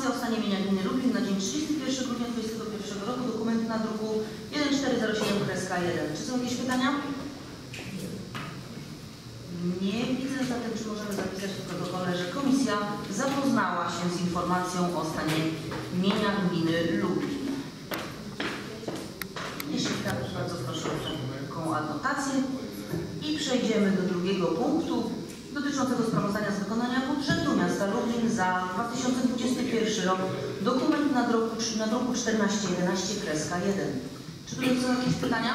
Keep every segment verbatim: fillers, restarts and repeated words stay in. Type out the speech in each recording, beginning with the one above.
Informacja o stanie mienia gminy Lublin na dzień trzydziestego pierwszego grudnia dwa tysiące dwudziestego pierwszego roku. Dokument na druku jeden cztery zero siedem jeden. Czy są jakieś pytania? Nie widzę, zatem czy możemy zapisać w protokole, że komisja zapoznała się z informacją o stanie mienia gminy Lublin. Jeśli tak, to bardzo proszę o taką adnotację. I przejdziemy do drugiego punktu dotyczącego sprawozdania z wykonania budżetu miasta Lublin za dwa tysiące dwudziesty pierwszy rok. Dokument na druku, na druku czternaście jedenaście jeden. Czy tutaj są jakieś pytania?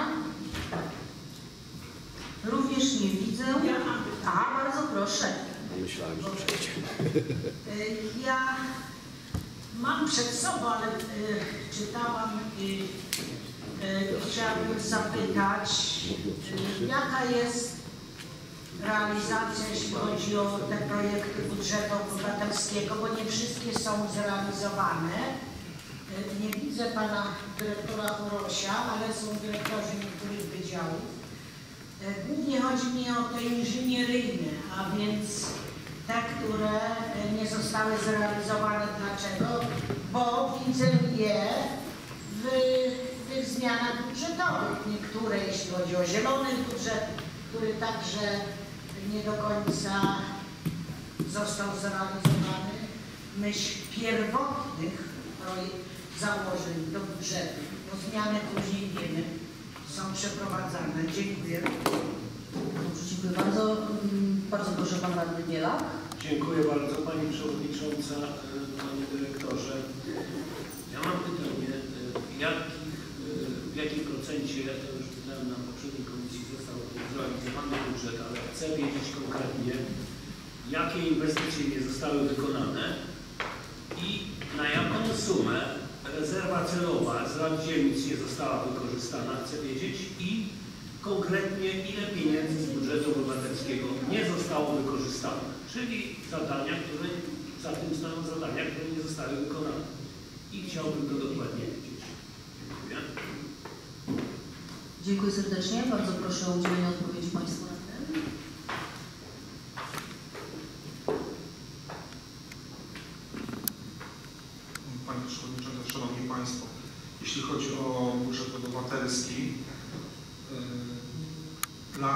Również nie widzę. A, bardzo proszę. Myślałem, że przejdzie. Ja mam przed sobą, ale y, czytałam i y, y, chciałabym zapytać, y, jaka jest realizacja, jeśli chodzi o te projekty budżetu obywatelskiego, bo nie wszystkie są zrealizowane. Y, nie widzę pana dyrektora Orosia, ale są dyrektorzy niektórych wydziałów. Głównie chodzi mi o te inżynieryjne, a więc te, które nie zostały zrealizowane. Dlaczego? Bo widzę je w tych zmianach budżetowych. Niektóre, jeśli chodzi o zielony budżet, który także nie do końca został zrealizowany w myśl pierwotnych założeń do budżetu. Bo zmiany później wiemy, są przeprowadzane. Dziękuję. Dobrze, dziękuję bardzo. Bardzo proszę pan radny Bielak. Dziękuję bardzo pani przewodnicząca, panie dyrektorze. Ja mam pytanie, jakich, w jakim procencie, ja to już pytałem na poprzedniej komisji, został zrealizowany budżet, ale chcę wiedzieć konkretnie, jakie inwestycje nie zostały wykonane i na jaką sumę rezerwa celowa z lat dzielnic nie została wykorzystana, chcę wiedzieć, i konkretnie ile pieniędzy z budżetu obywatelskiego nie zostało wykorzystane, czyli zadania, które, za tym stoją zadania, które nie zostały wykonane. I chciałbym to dokładnie wiedzieć. Dziękuję. Dziękuję serdecznie. Bardzo proszę o udzielenie odpowiedzi państwu na ten. Panie Przewodniczący, Szanowni Państwo, jeśli chodzi o budżet obywatelski, plan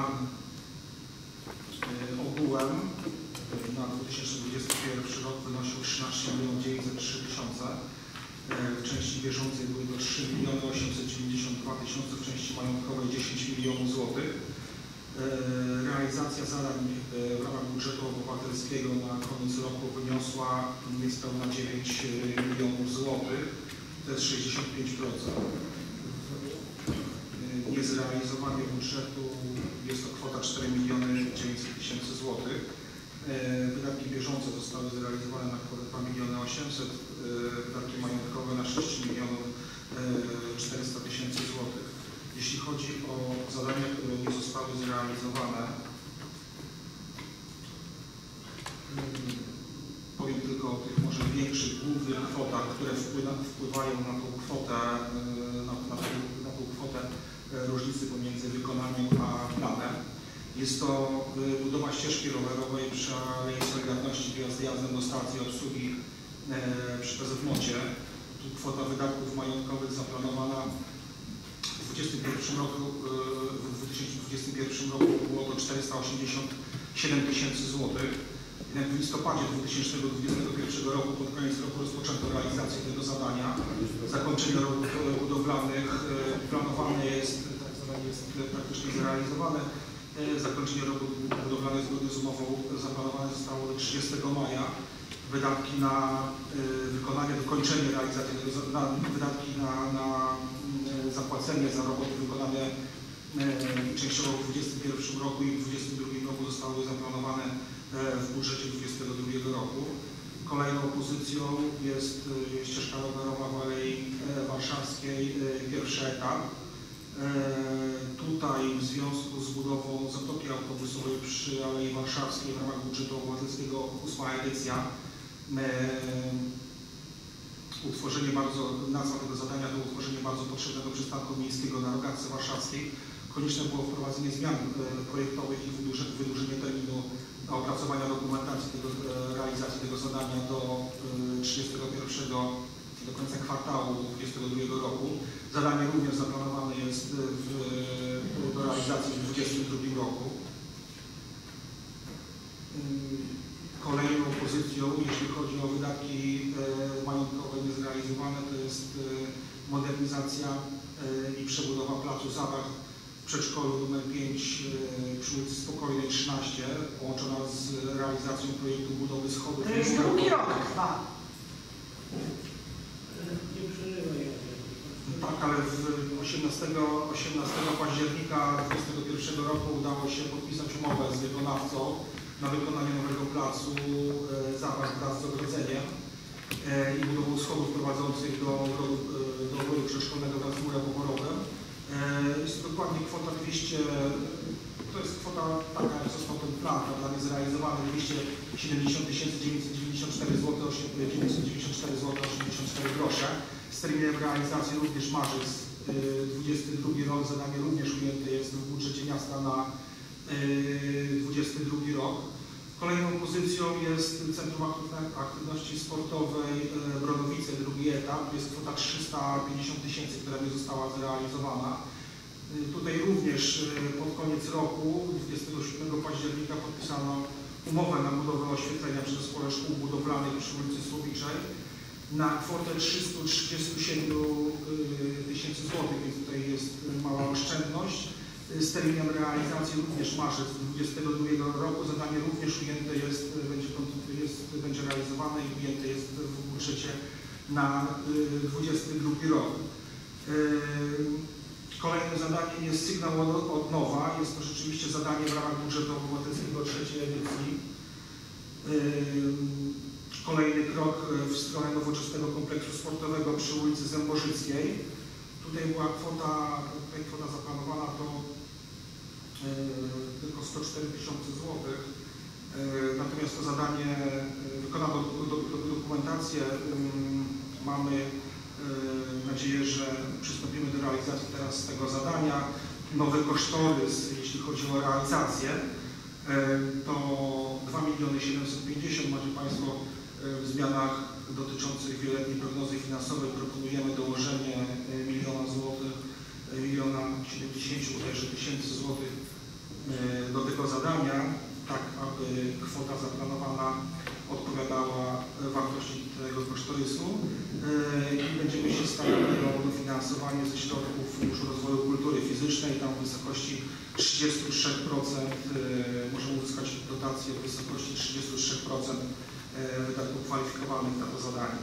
ogółem na dwa tysiące dwudziesty pierwszy rok wynosił trzynaście milionów dziewięćset trzy tysiące, w części bieżącej były to trzy miliony osiemset dziewięćdziesiąt dwa tysiące, w części majątkowej dziesięć milionów złotych. Realizacja zadań w ramach budżetu obywatelskiego na koniec roku wyniosła niespełna dziewięć milionów złotych, to jest sześćdziesiąt pięć procent. Niezrealizowanie budżetu jest to kwota cztery miliony dziewięćset tysięcy złotych. Wydatki bieżące zostały zrealizowane na kwotę dwa miliony osiemset, wydatki majątkowe na sześć milionów czterysta tysięcy złotych. Jeśli chodzi o zadania, które nie zostały zrealizowane, powiem tylko o tych może większych, głównych kwotach, które wpływają na tą kwotę, na, na, na tą kwotę różnicy pomiędzy wykonaniem a planem. Jest to budowa ścieżki rowerowej przy Alei Solidarności wjazd jazdem do stacji obsługi przy P Z M-ocie. Tu kwota wydatków majątkowych zaplanowana w dwudziestym pierwszym roku, w dwa tysiące dwudziestym pierwszym roku było to czterysta osiemdziesiąt siedem tysięcy złotych. Jednak w listopadzie dwa tysiące dwudziestego pierwszego roku, pod koniec roku, rozpoczęto realizację tego zadania. Zakończenie robót budowlanych planowane jest, tak zadanie jest praktycznie zrealizowane. Zakończenie robót budowlanych zgodnie z umową zaplanowane zostało do trzydziestego maja. Wydatki na wykonanie, dokończenie realizacji tego, na, wydatki na, na zapłacenie za roboty wykonane częściowo w dwudziestym pierwszym roku i w dwudziestym drugim roku zostały zaplanowane w budżecie dwudziestego drugiego roku. Kolejną pozycją jest ścieżka rowerowa w Alei Warszawskiej, pierwszy etap. Tutaj w związku z budową zatoki autobusowej przy Alei Warszawskiej w ramach budżetu obywatelskiego ósma edycja, utworzenie bardzo, nazwa tego zadania to utworzenie bardzo potrzebnego przystanku miejskiego na Rogatce Warszawskiej. konieczne było wprowadzenie zmian projektowych i wydłużenie terminu opracowania dokumentacji tego, realizacji tego zadania do trzydziestego pierwszego, do końca kwartału dwudziestego drugiego roku. Zadanie również zaplanowane jest w, do realizacji w dwudziestym drugim roku. Kolejną pozycją, jeśli chodzi o wydatki majątkowe niezrealizowane, to jest modernizacja i przebudowa placu zabaw w przedszkolu numer pięć przy ulicy Spokojnej trzynaście, połączona z realizacją projektu budowy schodów. To jest drugi rok trwa. Nie przerywaj. Tak, ale w osiemnastego października dwudziestego pierwszego roku udało się podpisać umowę z wykonawcą na wykonanie nowego placu zabaw wraz z ogrodzeniem i budową schodów prowadzących do ogrodu przedszkolnego wraz z murem oporowym. Jest to dokładnie kwota dwieście, to jest kwota taka, jak został ten plan, prawda, niezrealizowany, dwieście siedemdziesiąt tysięcy dziewięćset dziewięćdziesiąt cztery złote osiemdziesiąt cztery grosze. Z terminem realizacji również marzec dwudziesty drugi rok, zadanie również ujęte jest w budżecie miasta na dwudziesty drugi rok. Kolejną pozycją jest Centrum Aktywności Sportowej Brodowice, drugi etap. Jest kwota trzysta pięćdziesiąt tysięcy, która nie została zrealizowana. Tutaj również pod koniec roku, dwudziestego siódmego października, podpisano umowę na budowę oświetlenia przez Zespole Szkół Budowlanych przy ulicy Słowiczej na kwotę trzysta trzydzieści siedem tysięcy złotych, więc tutaj jest mała oszczędność. Z terminem realizacji również marzec dwudziestego drugiego roku. Zadanie również ujęte jest, będzie, jest, będzie realizowane i ujęte jest w budżecie na dwudziesty drugi rok. Kolejnym zadaniem jest sygnał od nowa. Jest to rzeczywiście zadanie w ramach budżetu obywatelskiego trzeciej edycji. Kolejny krok w stronę nowoczesnego kompleksu sportowego przy ulicy Zębożyckiej. Tutaj była kwota, tutaj kwota zaplanowana to yy, tylko sto cztery tysiące złotych. Yy, natomiast to zadanie wykonano do, do, do, dokumentację. Yy, mamy yy, nadzieję, że przystąpimy do realizacji teraz tego zadania. Nowy kosztorys, jeśli chodzi o realizację, yy, to dwa miliony siedemset pięćdziesiąt. Macie Państwo w zmianach dotyczących wieloletniej prognozy finansowej proponujemy dołożenie miliona złotych, miliona siedemdziesięciu tysięcy złotych do tego zadania, tak aby kwota zaplanowana odpowiadała wartości tego kosztorysu i będziemy się starali o dofinansowanie ze środków Funduszu Rozwoju Kultury Fizycznej, tam w wysokości trzydzieści trzy procent możemy uzyskać dotację w wysokości trzydzieści trzy procent wydatków kwalifikowanych na to zadanie.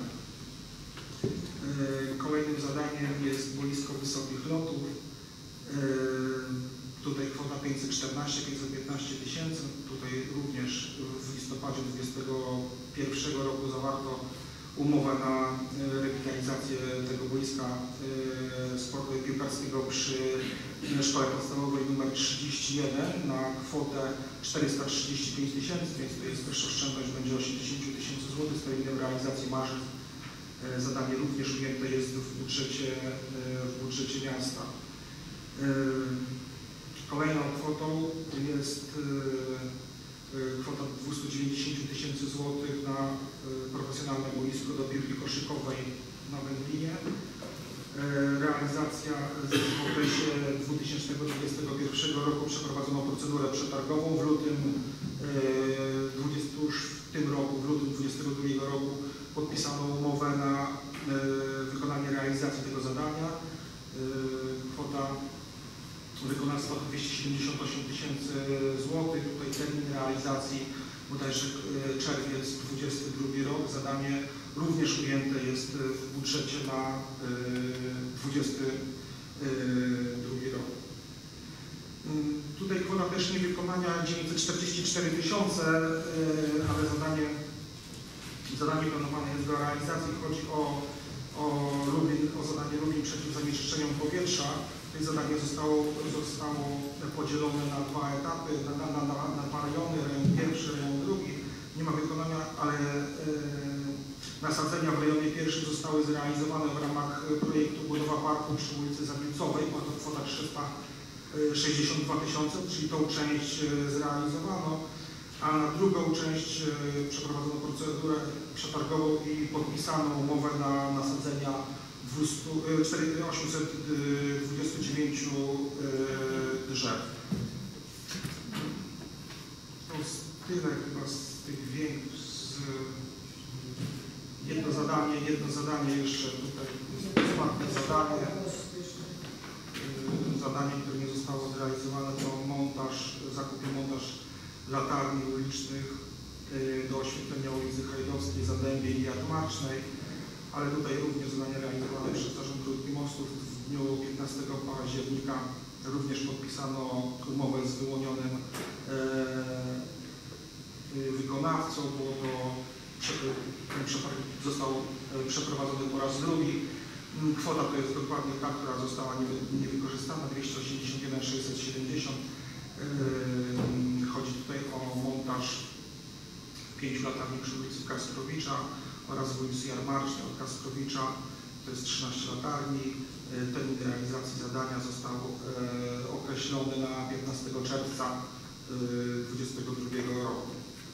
Kolejnym zadaniem jest boisko wysokich lotów. Tutaj kwota pięćset czternaście pięćset piętnaście tysięcy. Tutaj również w listopadzie dwudziestego pierwszego roku zawarto umowę na rewitalizację tego boiska sportu piłkarskiego przy Szkole Podstawowej nr trzydzieści jeden na kwotę czterysta trzydzieści pięć tysięcy, więc to jest też oszczędność będzie osiemdziesiąt tysięcy złotych z terminem realizacji marzec. Zadanie również ujęte jest w budżecie, w budżecie miasta. Kolejną kwotą jest kwota dwieście dziewięćdziesiąt tysięcy złotych na profesjonalne boisko do piłki koszykowej na Wędlinie. Realizacja w okresie dwa tysiące dwudziestego pierwszego roku przeprowadzono procedurę przetargową. W lutym już w tym roku, w lutym dwudziestego drugiego roku podpisano umowę na wykonanie realizacji tego zadania. Kwota wykonawstwa to dwieście siedemdziesiąt osiem tysięcy złotych. Tutaj termin realizacji bodajże czerwiec dwudziesty drugi rok. Zadanie również ujęte jest w budżecie na dwudziesty drugi rok. Tutaj kwota też niewykonania dziewięćset czterdzieści cztery tysiące, ale zadanie, zadanie planowane jest do realizacji. Chodzi o, o, Lubin, o zadanie Lubin przeciw zanieczyszczeniom powietrza. To zadanie zostało, zostało podzielone na dwa etapy, na, na, na, na dwa rejony, rejon pierwszy, rejon drugi. Nie ma wykonania, ale e, nasadzenia w rejonie pierwszym zostały zrealizowane w ramach projektu budowa parku przy ulicy Zawielcowej. Była to kwota trzysta sześćdziesiąt dwa tysiące, czyli tą część zrealizowano, a na drugą część przeprowadzono procedurę przetargową i podpisano umowę na nasadzenia osiemset dwadzieścia dziewięć drzew. To tyle chyba z tych większych. Jedno zadanie, jedno zadanie jeszcze tutaj jest ostatnie zadanie. Zadanie, które nie zostało zrealizowane, to montaż, zakup i montaż latarni ulicznych do oświetlenia ulicy Hajdowskiej, Zadębiej i Jarmarcznej, ale tutaj również zadanie realizowane przez Zarząd Dróg i Mostów. W dniu piętnastego października również podpisano umowę z wyłonionym wykonawcą. Było to, ten przetarg został przeprowadzony po raz drugi. Kwota to jest dokładnie ta, która została niewykorzystana, dwieście osiemdziesiąt jeden tysięcy sześćset siedemdziesiąt. Chodzi tutaj o montaż pięciu latarni przy ulicy Kasprowicza oraz w ulicy Jarmarcznej od Kasprowicza. To jest trzynaście latarni. Termin realizacji zadania został określony na piętnastego czerwca dwa tysiące dwudziestego drugiego roku.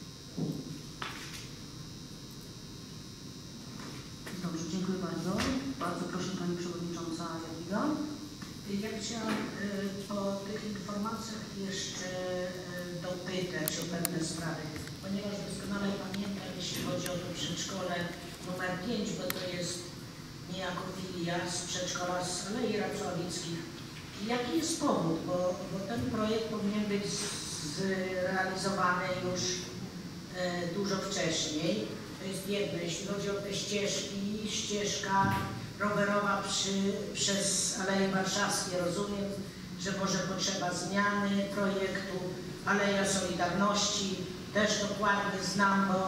Dobrze, dziękuję bardzo. Bardzo proszę Pani Przewodnicząca Jadwiga. Ja chciałam y, po tych informacjach jeszcze y, dopytać o pewne sprawy, ponieważ doskonale pamiętam, jeśli chodzi o to przedszkole numer pięć, bo to jest niejako filia z przedszkola z Alei Racławickich. Jaki jest powód? Bo, bo ten projekt powinien być zrealizowany już y, dużo wcześniej. To jest jedno, jeśli chodzi o te ścieżki, ścieżka rowerowa przy, przez Aleje Warszawskie. Rozumiem, że może potrzeba zmiany projektu. Aleja Solidarności też dokładnie znam, bo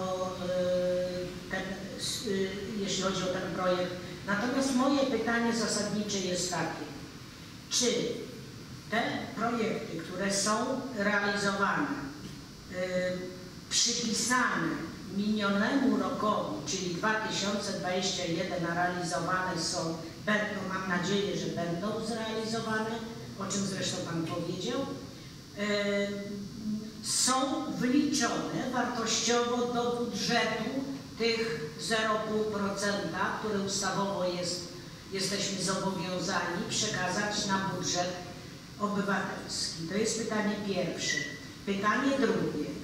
y, ten, y, jeśli chodzi o ten projekt. Natomiast moje pytanie zasadnicze jest takie. Czy te projekty, które są realizowane, y, przypisane minionemu rokowi, czyli dwa tysiące dwudziestym pierwszym, a realizowane są, będą, mam nadzieję, że będą zrealizowane, o czym zresztą Pan powiedział, e, są wyliczone wartościowo do budżetu tych zero przecinek pięć procent, które ustawowo jest, jesteśmy zobowiązani przekazać na budżet obywatelski. To jest pytanie pierwsze. Pytanie drugie.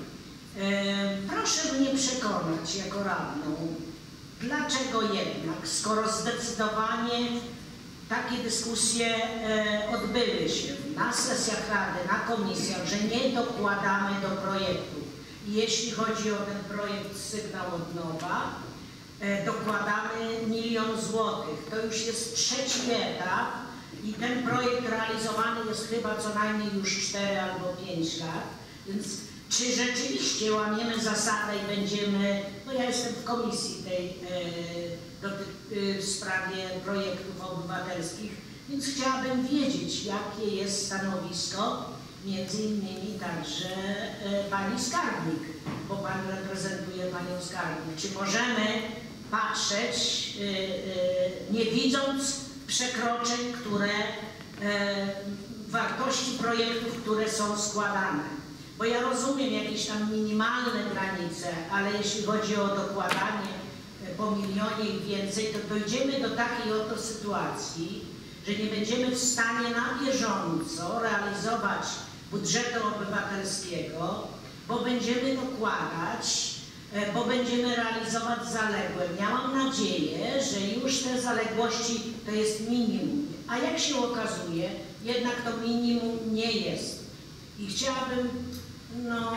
Proszę mnie przekonać jako radną, dlaczego jednak, skoro zdecydowanie takie dyskusje odbyły się na sesjach Rady, na komisjach, że nie dokładamy do projektu. I jeśli chodzi o ten projekt Sygnał od Nowa, dokładamy milion złotych. To już jest trzeci etap i ten projekt realizowany jest chyba co najmniej już cztery albo pięć lat, więc czy rzeczywiście łamiemy zasadę i będziemy, no ja jestem w komisji tej e, do, e, w sprawie projektów obywatelskich, więc chciałabym wiedzieć, jakie jest stanowisko między innymi także e, Pani Skarbnik, bo Pan reprezentuje Panią Skarbnik. Czy możemy patrzeć, e, e, nie widząc przekroczeń, które, e, wartości projektów, które są składane? Bo ja rozumiem jakieś tam minimalne granice, ale jeśli chodzi o dokładanie po milionie i więcej, to dojdziemy do takiej oto sytuacji, że nie będziemy w stanie na bieżąco realizować budżetu obywatelskiego, bo będziemy dokładać, bo będziemy realizować zaległe. Miałam nadzieję, że już te zaległości to jest minimum, a jak się okazuje, jednak to minimum nie jest. I chciałabym no,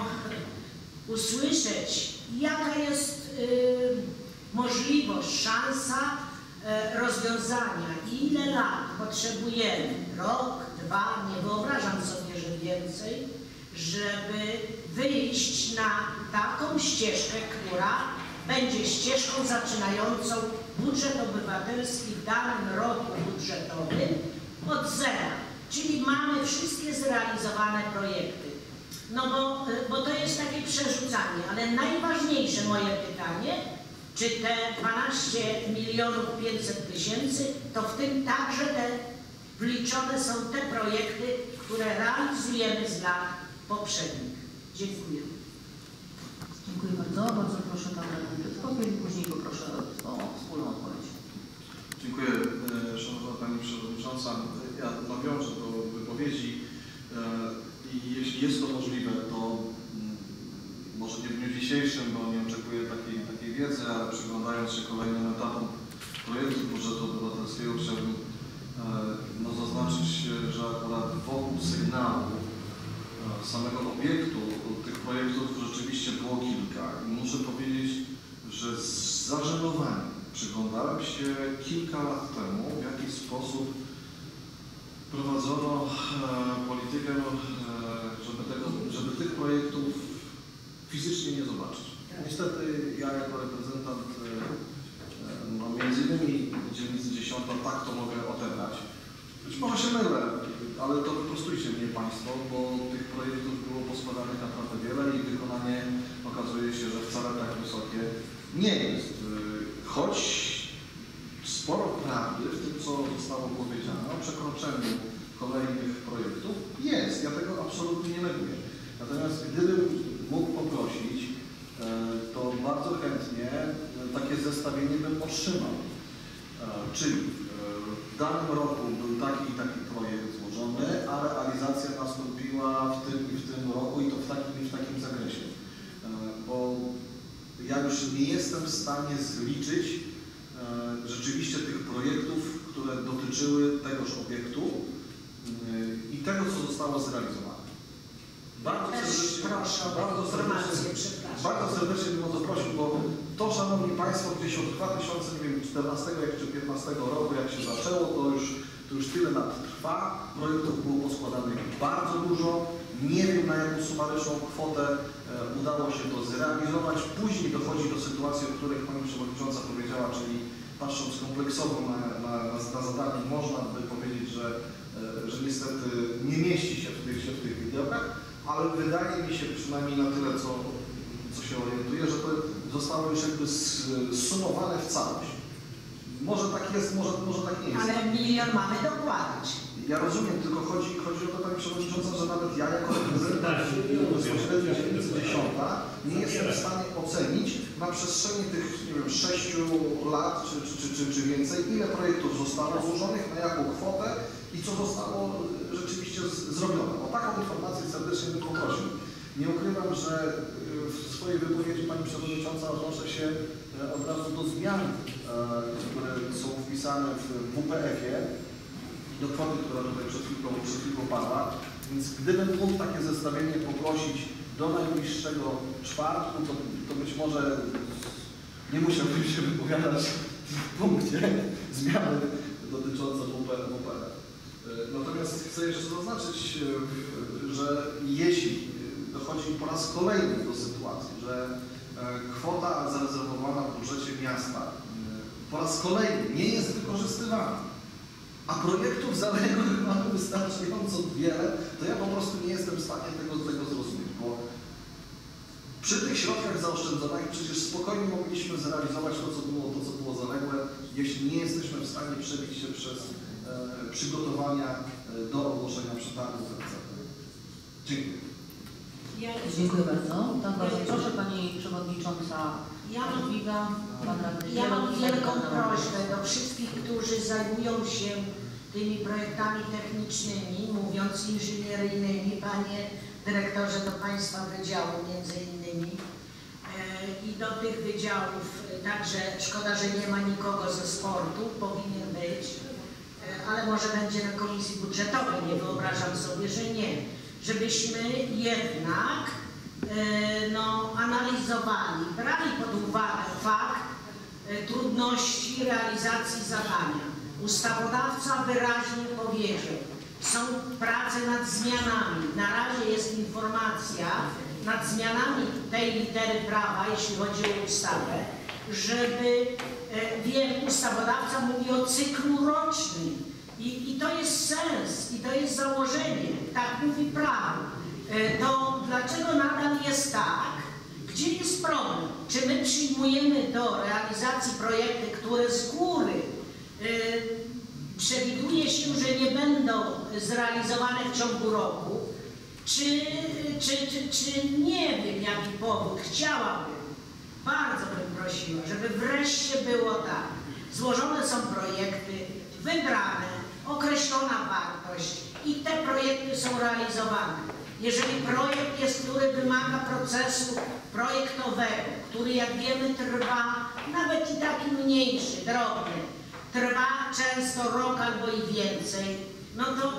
usłyszeć, jaka jest y, możliwość, szansa y, rozwiązania, ile lat potrzebujemy, rok, dwa, nie wyobrażam sobie, że więcej, żeby wyjść na taką ścieżkę, która będzie ścieżką zaczynającą budżet obywatelski w danym roku budżetowym od zera. Czyli mamy wszystkie zrealizowane projekty. No bo, bo to jest takie przerzucanie, ale najważniejsze moje pytanie, czy te dwanaście milionów pięćset tysięcy, to w tym także te wliczone są te projekty, które realizujemy z lat poprzednich. Dziękuję. Dziękuję bardzo. Bardzo proszę Pan Radny Piotrkowiec i później poproszę o wspólną odpowiedź. Dziękuję e, Szanowna Pani Przewodnicząca. Ja nawiążę do wypowiedzi e, i jeśli jest to możliwe, to mm, może nie w dniu dzisiejszym, bo nie oczekuję takiej, takiej wiedzy, ale przyglądając się kolejnym etapom projektu budżetu obywatelskiego, chciałbym e, no, zaznaczyć, że akurat wokół sygnału e, samego obiektu tych projektów rzeczywiście było kilka. I muszę powiedzieć, że z zażenowaniem przyglądałem się kilka lat temu, w jaki sposób prowadzono e, politykę, e, żeby, tego, żeby tych projektów fizycznie nie zobaczyć. Niestety ja jako reprezentant e, no, między innymi dzielnicy dziesiątej tak to mogę odebrać. Być może się mylę, ale to wyprostujcie mnie Państwo, bo tych projektów było poskładanych naprawdę wiele i wykonanie okazuje się, że wcale tak wysokie nie jest. Choć sporo prawdy w tym, co zostało powiedziane o przekroczeniu kolejnych projektów jest. Ja tego absolutnie nie neguję. Natomiast gdybym mógł poprosić, to bardzo chętnie takie zestawienie bym otrzymał. Czyli w danym roku był taki i taki projekt złożony, a realizacja nastąpiła w tym i w tym roku i to w takim i w takim zakresie. Bo ja już nie jestem w stanie zliczyć e, rzeczywiście tych projektów, które dotyczyły tegoż obiektu e, i tego, co zostało zrealizowane. Bardzo serdecznie, proszę o bardzo serdecznie, przepraszam. bardzo serdecznie bym o to prosił, bo to, Szanowni Państwo, gdzieś od dwa tysiące czternastego jak czy piętnastego roku, jak się zaczęło, to już, to już tyle lat trwa. Projektów było poskładanych bardzo dużo. Nie wiem, na jaką sumaryczną kwotę e, udało się to zrealizować. Później dochodzi do sytuacji, o której Pani Przewodnicząca powiedziała, czyli patrząc kompleksowo na, na, na zadanie, można by powiedzieć, że, e, że niestety nie mieści się w tych, się w tych widełkach, ale wydaje mi się przynajmniej na tyle, co, co się orientuję, że to zostało już jakby zsumowane w całość. Może tak jest, może, może tak nie jest. Ale milion mamy dokładać. Ja rozumiem, tylko chodzi, chodzi o to, Pani Przewodnicząca, że nawet ja jako reprezentant bezpośrednio dzielnicy dziesiąta nie jestem w stanie ocenić na przestrzeni tych, nie wiem, sześciu lat czy, czy, czy, czy, czy więcej, ile projektów zostało złożonych, na jaką kwotę i co zostało rzeczywiście z, zrobione. O taką informację serdecznie bym poprosił. Nie ukrywam, że w swojej wypowiedzi Pani Przewodnicząca odnoszę się od razu do zmian, które są wpisane w W P F-ie, do kwoty, która tutaj przed chwilką, przed chwilką padła. Więc gdybym mógł takie zestawienie poprosić do najbliższego czwartku, to, to być może nie musiałbym się wypowiadać w punkcie zmiany dotyczące W P F. Natomiast chcę jeszcze zaznaczyć, że jeśli dochodzi po raz kolejny do sytuacji, że kwota zarezerwowana w budżecie miasta po raz kolejny nie jest wykorzystywana, a projektów zaległych mamy wystarczająco wiele, to ja po prostu nie jestem w stanie tego, tego zrozumieć, bo przy tych środkach zaoszczędzonych przecież spokojnie mogliśmy zrealizować to, co było, to, co było zaległe, jeśli nie jesteśmy w stanie przebić się przez e, przygotowania e, do ogłoszenia przetargu et cetera. Dziękuję. Ja, Dziękuję bardzo. Tak, bardzo proszę Pani Przewodnicząca Ja mam, Jadwiga, Pan Radny ja mam Zielon, wielką Pan Radny prośbę do wszystkich, którzy zajmują się tymi projektami technicznymi, mówiąc inżynieryjnymi, Panie Dyrektorze do Państwa Wydziału między innymi e, i do tych wydziałów, także szkoda, że nie ma nikogo ze sportu, powinien być, e, ale może będzie na Komisji Budżetowej, nie wyobrażam sobie, że nie. Żebyśmy jednak e, no, analizowali, brali pod uwagę fakt e, trudności realizacji zadania. Ustawodawca wyraźnie powiedział, są prace nad zmianami. Na razie jest informacja nad zmianami tej litery prawa, jeśli chodzi o ustawę, żeby, e, wiem, ustawodawca mówi o cyklu rocznym. I, I to jest sens, i to jest założenie, tak mówi prawo. E, to dlaczego nadal jest tak? Gdzie jest problem? Czy my przyjmujemy do realizacji projekty, które z góry e, przewiduje się, że nie będą zrealizowane w ciągu roku, czy, czy, czy, czy nie wiem jaki powód, chciałabym, bardzo bym prosiła, żeby wreszcie było tak, złożone są projekty, wybrane, określona wartość i te projekty są realizowane. Jeżeli projekt jest, który wymaga procesu projektowego, który jak wiemy trwa, nawet i taki mniejszy, drobny, trwa często rok albo i więcej, no to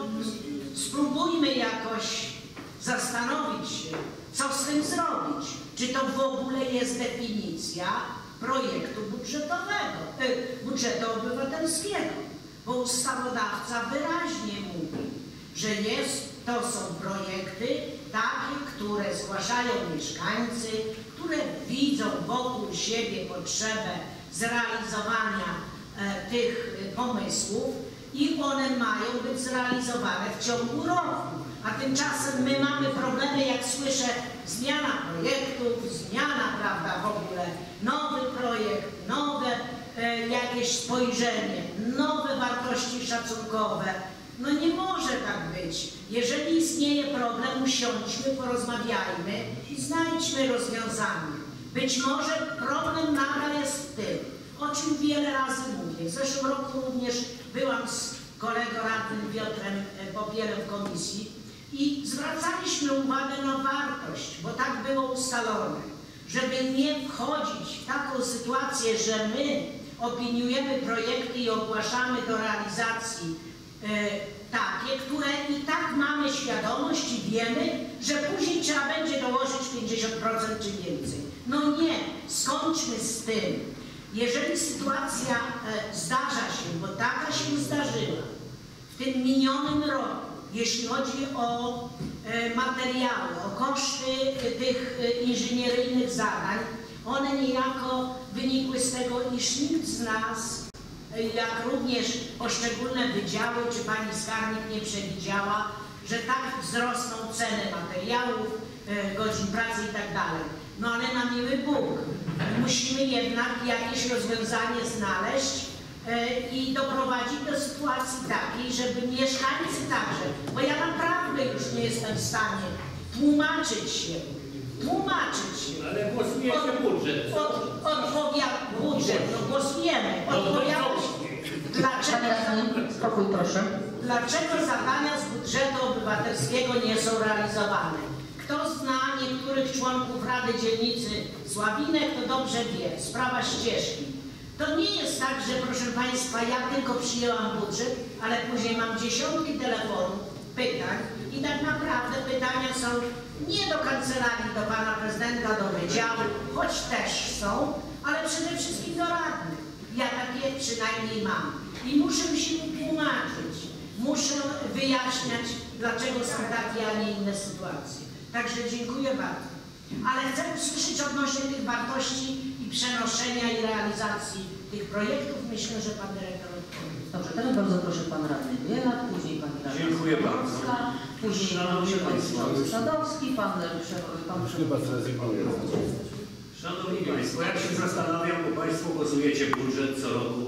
spróbujmy jakoś zastanowić się, co z tym zrobić. Czy to w ogóle jest definicja projektu budżetowego, y, budżetu obywatelskiego, bo ustawodawca wyraźnie mówi, że jest, to są projekty takie, które zgłaszają mieszkańcy, które widzą wokół siebie potrzebę zrealizowania e, tych pomysłów i one mają być zrealizowane w ciągu roku. A tymczasem my mamy problemy, jak słyszę, zmiana projektów, zmiana, prawda, w ogóle, nowy projekt, nowe e, jakieś spojrzenie, nowe wartości szacunkowe. No nie może tak być. Jeżeli istnieje problem, usiądźmy, porozmawiajmy i znajdźmy rozwiązanie. Być może problem nadal jest w tym, o czym wiele razy mówię. W zeszłym roku również byłam z kolegą radnym Piotrem Popielem w komisji i zwracaliśmy uwagę na wartość, bo tak było ustalone, żeby nie wchodzić w taką sytuację, że my opiniujemy projekty i ogłaszamy do realizacji e, takie, które i tak mamy świadomość i wiemy, że później trzeba będzie dołożyć pięćdziesiąt procent czy więcej. No nie, skończmy z tym. Jeżeli sytuacja e, zdarza się, bo taka się zdarzyła w tym minionym roku, jeśli chodzi o e, materiały, o koszty e, tych e, inżynieryjnych zadań, one niejako wynikły z tego, iż nikt z nas, e, jak również poszczególne wydziały, czy pani skarbnik nie przewidziała, że tak wzrosną ceny materiałów, e, godzin pracy i tak dalej. No ale na miły Bóg, musimy jednak jakieś rozwiązanie znaleźć e, i doprowadzić do sytuacji takiej, żeby mieszkańcy także, bo ja naprawdę już nie jestem w stanie tłumaczyć się, tłumaczyć się. Ale głosujecie budżet. Od, odpowiad, budżet, no głosujemy, odpowiadać. Dlaczego, Spokój, proszę. dlaczego zadania z budżetu obywatelskiego nie są realizowane? Kto zna niektórych członków Rady Dzielnicy Sławinek, to dobrze wie, sprawa ścieżki. To nie jest tak, że proszę Państwa, ja tylko przyjęłam budżet, ale później mam dziesiątki telefonów, pytań i tak naprawdę pytania są nie do kancelarii, do Pana Prezydenta, do wydziału, choć też są, ale przede wszystkim do radnych. Ja takie przynajmniej mam. I muszę się tłumaczyć, muszę wyjaśniać, dlaczego są takie, a nie inne sytuacje. Także dziękuję bardzo. Ale chcę usłyszeć odnośnie tych wartości i przenoszenia i realizacji tych projektów. Myślę, że Pan Dyrektor odpowie. Dobrze, teraz bardzo proszę Pan Radny Bielak, później Pani Radna Dziękuję Skowrońska, później Szanowni Pan Państwo. Przewodniczący Sadowski, Pan, pan Przewodniczący. Szanowni Państwo, jak się zastanawiam, bo Państwo głosujecie budżet co roku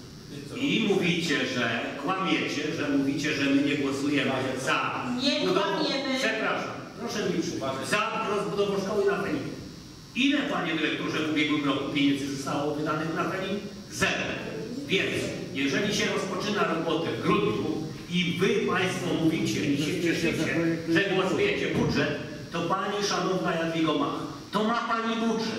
i mówicie, że kłamiecie, że mówicie, że my nie głosujemy za Nie budową, kłamiemy. przepraszam, proszę mi przypomnieć, za rozbudową szkoły na Felinie. Ile, Panie Dyrektorze, w ubiegłym roku pieniędzy zostało wydanych na Felin? Zero. Więc jeżeli się rozpoczyna robotę w grudniu i Wy Państwo mówicie i się cieszycie, że głosujecie budżet, to Pani szanowna Jadwigo ma. To ma Pani budżet.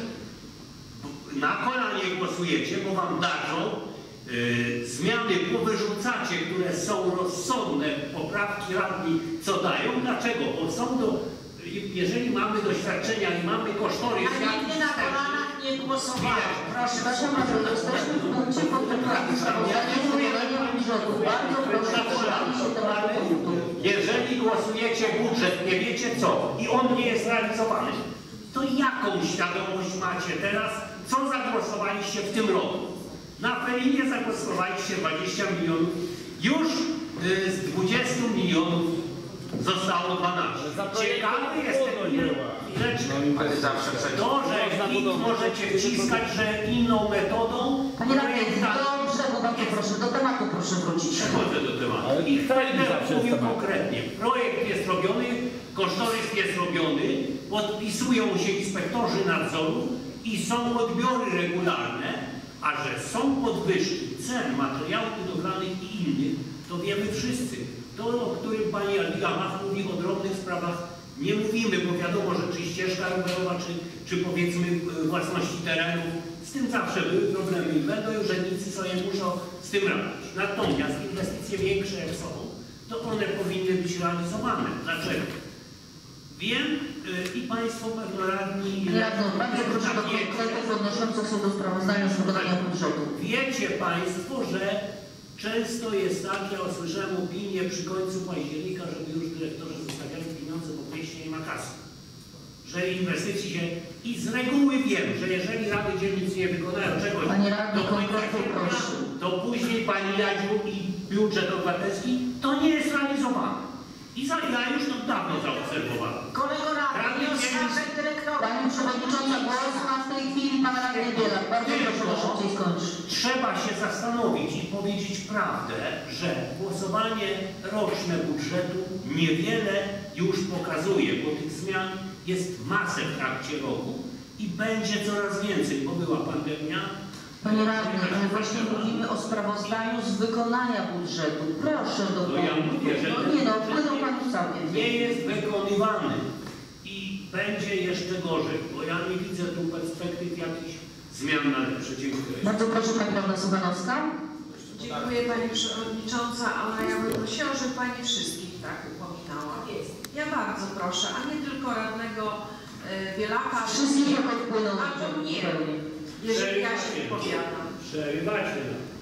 Na kolanie głosujecie, bo Wam darzą yy, zmiany, powyrzucacie, które są rozsądne, poprawki radni, co dają. Dlaczego? Bo są do, jeżeli mamy doświadczenia i mamy kosztorys... A nigdy na kolanach nie głosowałem. Proszę, Przepraszam bardzo, jesteśmy w punkcie pod wykonaniem budżetu. Bardzo proszę, trzymajmy się tematu punktu. Jeżeli głosujecie budżet, nie wiecie co, i on nie jest realizowany, to jaką świadomość macie teraz, co zagłosowaliście w tym roku? Na Felinie zagłosowaliście dwadzieścia milionów, już y, z dwudziestu milionów zostało dwanaście. Ciekawy jestem, ile, ile to, że nikt możecie wciskać, że inną metodą Panie Radny, dobrze, bo bardzo proszę, do tematu proszę wrócić. Przechodzę do tematu. I teraz mówił konkretnie. Projekt jest robiony, kosztorys jest robiony, podpisują się inspektorzy nadzoru i są odbiory regularne, a że są podwyżki cen materiałów budowlanych i innych, to wiemy wszyscy. To, o którym pani Alwida Mach mówi o drobnych sprawach, nie mówimy, bo wiadomo, że czy ścieżka rowerowa, czy, czy powiedzmy własności terenów, z tym zawsze były problemy i będą i urzędnicy sobie muszą z tym radzić. Natomiast inwestycje większe jak są, to one powinny być realizowane. Dlaczego? Wiem yy, i Państwo pewno radni... Radno, bardzo proszę do konkretów odnoszących się do sprawozdania z wykonania budżetu. Wiecie Państwo, że często jest tak, ja usłyszałem opinię przy końcu października, żeby już dyrektorzy zostawiali pieniądze, bo wcześniej nie ma kasy. Że inwestycji się... I z reguły wiem, że jeżeli Rady Dzielnic nie wykonają czegoś, Panie radny, to, konkretnie proszę. to później Pani Jadziu i budżet obywatelski, to nie jest realizowane. I za, ja już to dawno zaobserwowałem. Kolego radny, nie oskarżaj dyrektora. Pani Przewodnicząca, głos ma w tej chwili Pan Radny Bielak. Bardzo proszę, bo szybciej skończyć. Trzeba się zastanowić i powiedzieć prawdę, że głosowanie roczne budżetu niewiele już pokazuje, bo tych zmian jest masę w trakcie roku i będzie coraz więcej, bo była pandemia. Panie Radny, ale właśnie mówimy o sprawozdaniu z wykonania budżetu. Proszę do No ja mówię, że no, nie no, wpłynął Pan w sobie. nie jest wykonywany i będzie jeszcze gorzej, bo ja nie widzę tu perspektyw jakichś zmian na lepsze. Dziękuję. Bardzo proszę Pani Radna Suchanowska. Dziękuję Pani Przewodnicząca, ale ja bym prosiła, żeby Pani wszystkich tak upominała. Ja bardzo proszę, a nie tylko radnego e, Bielaka, Wszystkich jak odpłyną. albo mnie, jeżeli ja się wypowiadam. Przerywacie.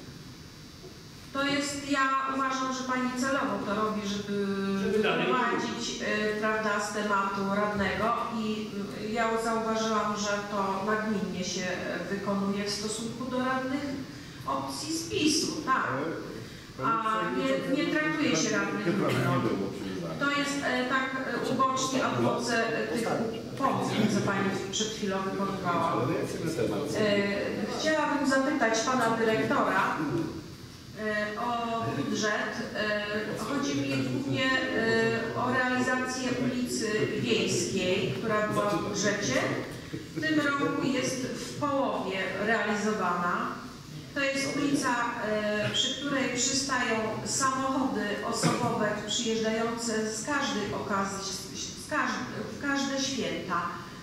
To jest, ja uważam, że Pani celowo to robi, żeby Żeby dalej wyprowadzić e, prawda, z tematu radnego i e, ja zauważyłam, że to nagminnie się wykonuje w stosunku do radnych opcji z PiSu, tak. A nie, nie traktuje się radnych równo. To jest e, tak e, ubocznie od mocy e, tych pomysłów, co Pani przed chwilą wykonywała. E, chciałabym zapytać Pana Dyrektora e, o budżet. E, chodzi mi głównie e, o realizację ulicy Wiejskiej, która była w budżecie. W tym roku jest w połowie realizowana. To jest ulica, e, przy której przystają samochody osobowe przyjeżdżające z każdej okazji, z każde, w każde święta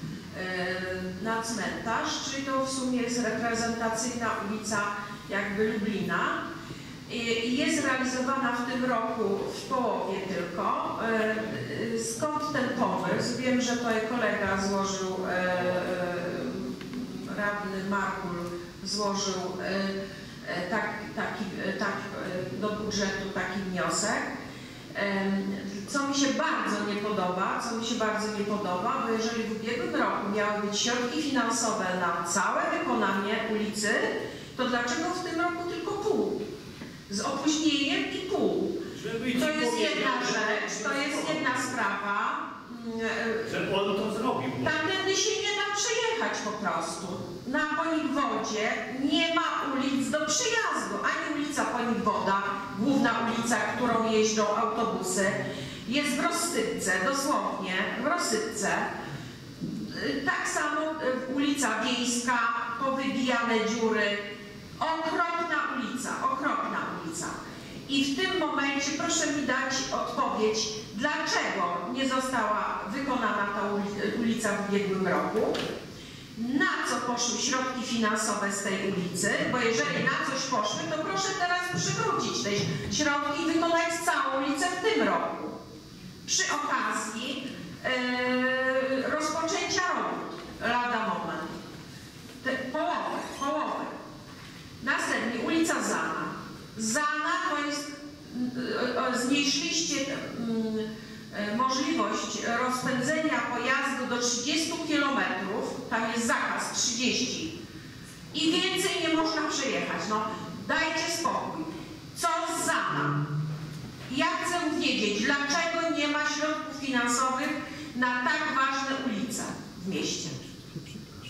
e, na cmentarz, czyli to w sumie jest reprezentacyjna ulica jakby Lublina. I jest realizowana w tym roku w połowie tylko. E, skąd ten pomysł? Wiem, że tutaj kolega złożył, e, radny Markul złożył e, tak, taki, tak, do budżetu taki wniosek. E, co mi się bardzo nie podoba, co mi się bardzo nie podoba, bo jeżeli w ubiegłym roku miały być środki finansowe na całe wykonanie ulicy, to dlaczego w tym roku tylko pół? Z opóźnieniem i pół. To jest jedna rzecz, to jest jedna sprawa. Że on to zrobił. Tamtędy się nie da przejechać po prostu. Na Ponikwodzie nie ma ulic do przejazdu. Ani ulica Ponikwoda, główna ulica, którą jeżdżą autobusy, jest w Rozsypce, dosłownie w Rozsypce. Tak samo ulica Wiejska, powybijane dziury. Okropna ulica, okropna ulica. I w tym momencie proszę mi dać odpowiedź, dlaczego nie została wykonana ta ulica w ubiegłym roku, na co poszły środki finansowe z tej ulicy, bo jeżeli na coś poszły, to proszę teraz przywrócić te środki i wykonać całą ulicę w tym roku. Przy okazji yy, rozpoczęcia robót, lada moment. Te, połowę, połowę. Następnie ulica Zana. Zana to jest, zmniejszyliście możliwość rozpędzenia pojazdu do trzydziestu kilometrów, tam jest zakaz trzydzieści i więcej nie można przejechać. No dajcie spokój. Co z Zana? Ja chcę wiedzieć, dlaczego nie ma środków finansowych na tak ważne ulice w mieście.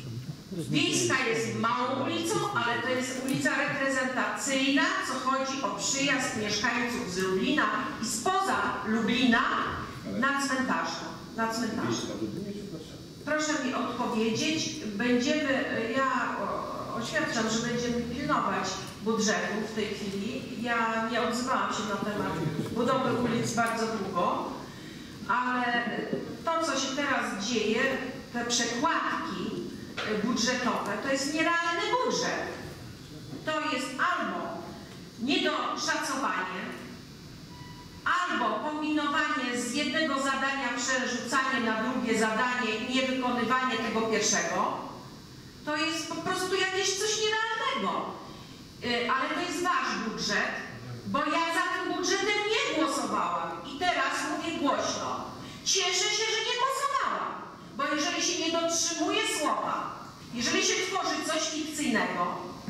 Wiejska jest małą ulicą, ale to jest ulica reprezentacyjna, co chodzi o przyjazd mieszkańców z Lublina i spoza Lublina na cmentarze. Na cmentarze. Proszę mi odpowiedzieć, będziemy, ja oświadczam, że będziemy pilnować budżetu w tej chwili. Ja nie odzywałam się na temat budowy ulic bardzo długo, ale to, co się teraz dzieje, te przekładki budżetowe, to jest nierealny budżet. To jest albo niedoszacowanie, albo kombinowanie z jednego zadania, przerzucanie na drugie zadanie i niewykonywanie tego pierwszego. To jest po prostu jakieś coś nierealnego. Ale to jest wasz budżet, bo ja za tym budżetem nie głosowałam. I teraz mówię głośno. Cieszę się, że nie głosowałam, bo jeżeli się nie dotrzymuje słowa, jeżeli się tworzy coś fikcyjnego,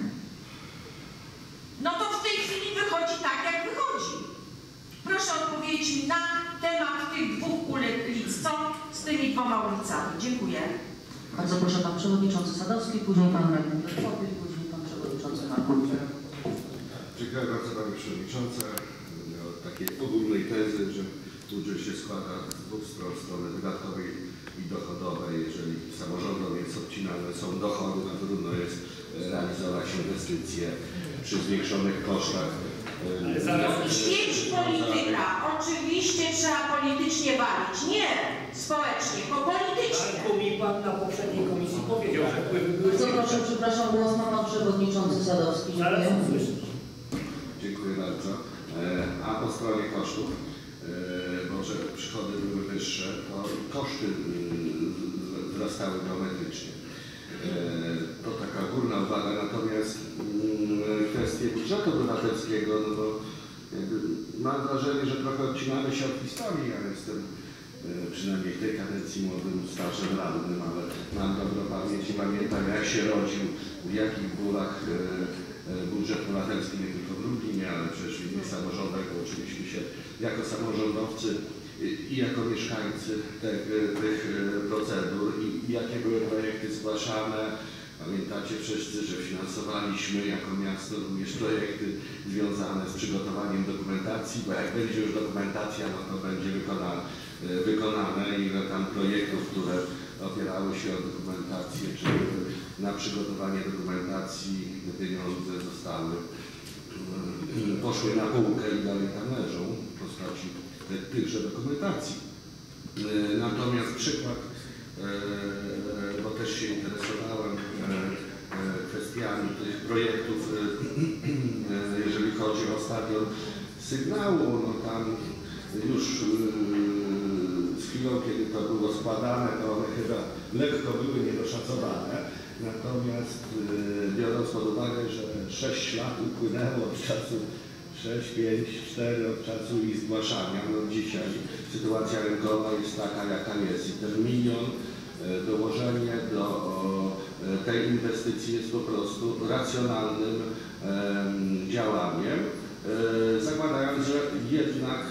no to w tej chwili wychodzi tak, jak wychodzi. Proszę odpowiedzieć mi na temat tych dwóch ulic, co z tymi dwoma ulicami. Dziękuję. Bardzo proszę pan przewodniczący Sadowski, później pan radny Kwiatkowski, później pan przewodniczący Markowicz. Dziękuję bardzo pani przewodnicząca. Od takiej ogólnej tezy, że budżet się składa z dwóch stron, strony wydatkowej i dochodowej. Jeżeli samorządom jest obcinane są dochody, na trudno jest realizować inwestycje przy zwiększonych kosztach. Świeć polityka. Oczywiście trzeba politycznie bawić. Nie społecznie, tylko politycznie. Ale mi pan na poprzedniej komisji powiedział, że wpływy były... Bardzo proszę, przepraszam, głos ma pan przewodniczący Sadowski. Dziękuję. Dziękuję bardzo. A po stronie kosztów, może przychody były wyższe, to koszty wzrastały geometrycznie. To taka górna uwaga, natomiast kwestie budżetu obywatelskiego, no bo jakby mam wrażenie, że trochę odcinamy się od historii. Ja jestem przynajmniej w tej kadencji młodym, starszym radnym, ale mam dobrą pamięć i pamiętam, jak się rodził, w jakich bólach budżet obywatelski, nie tylko w Lublinie, ale przecież w innych samorządach, bo uczyliśmy się jako samorządowcy i jako mieszkańcy tych, tych procedur i jakie były projekty zgłaszane. Pamiętacie wszyscy, że finansowaliśmy jako miasto również projekty związane z przygotowaniem dokumentacji, bo jak będzie już dokumentacja, no to będzie wykonane, wykonane ile tam projektów, które opierały się o dokumentację, czy na przygotowanie dokumentacji pieniądze zostały, poszły na półkę i dalej tam leżą w postaci tychże dokumentacji. Natomiast przykład, bo też się interesowałem kwestiami tych projektów, jeżeli chodzi o stadion Sygnału, no tam już z chwilą, kiedy to było składane, to one chyba lekko były niedoszacowane. Natomiast biorąc pod uwagę, że sześć lat upłynęło od czasu sześć, pięć, cztery od czasu ich zgłaszania, no dzisiaj sytuacja rynkowa jest taka, jaka jest i ten milion, dołożenie do tej inwestycji jest po prostu racjonalnym działaniem, zakładając, że jednak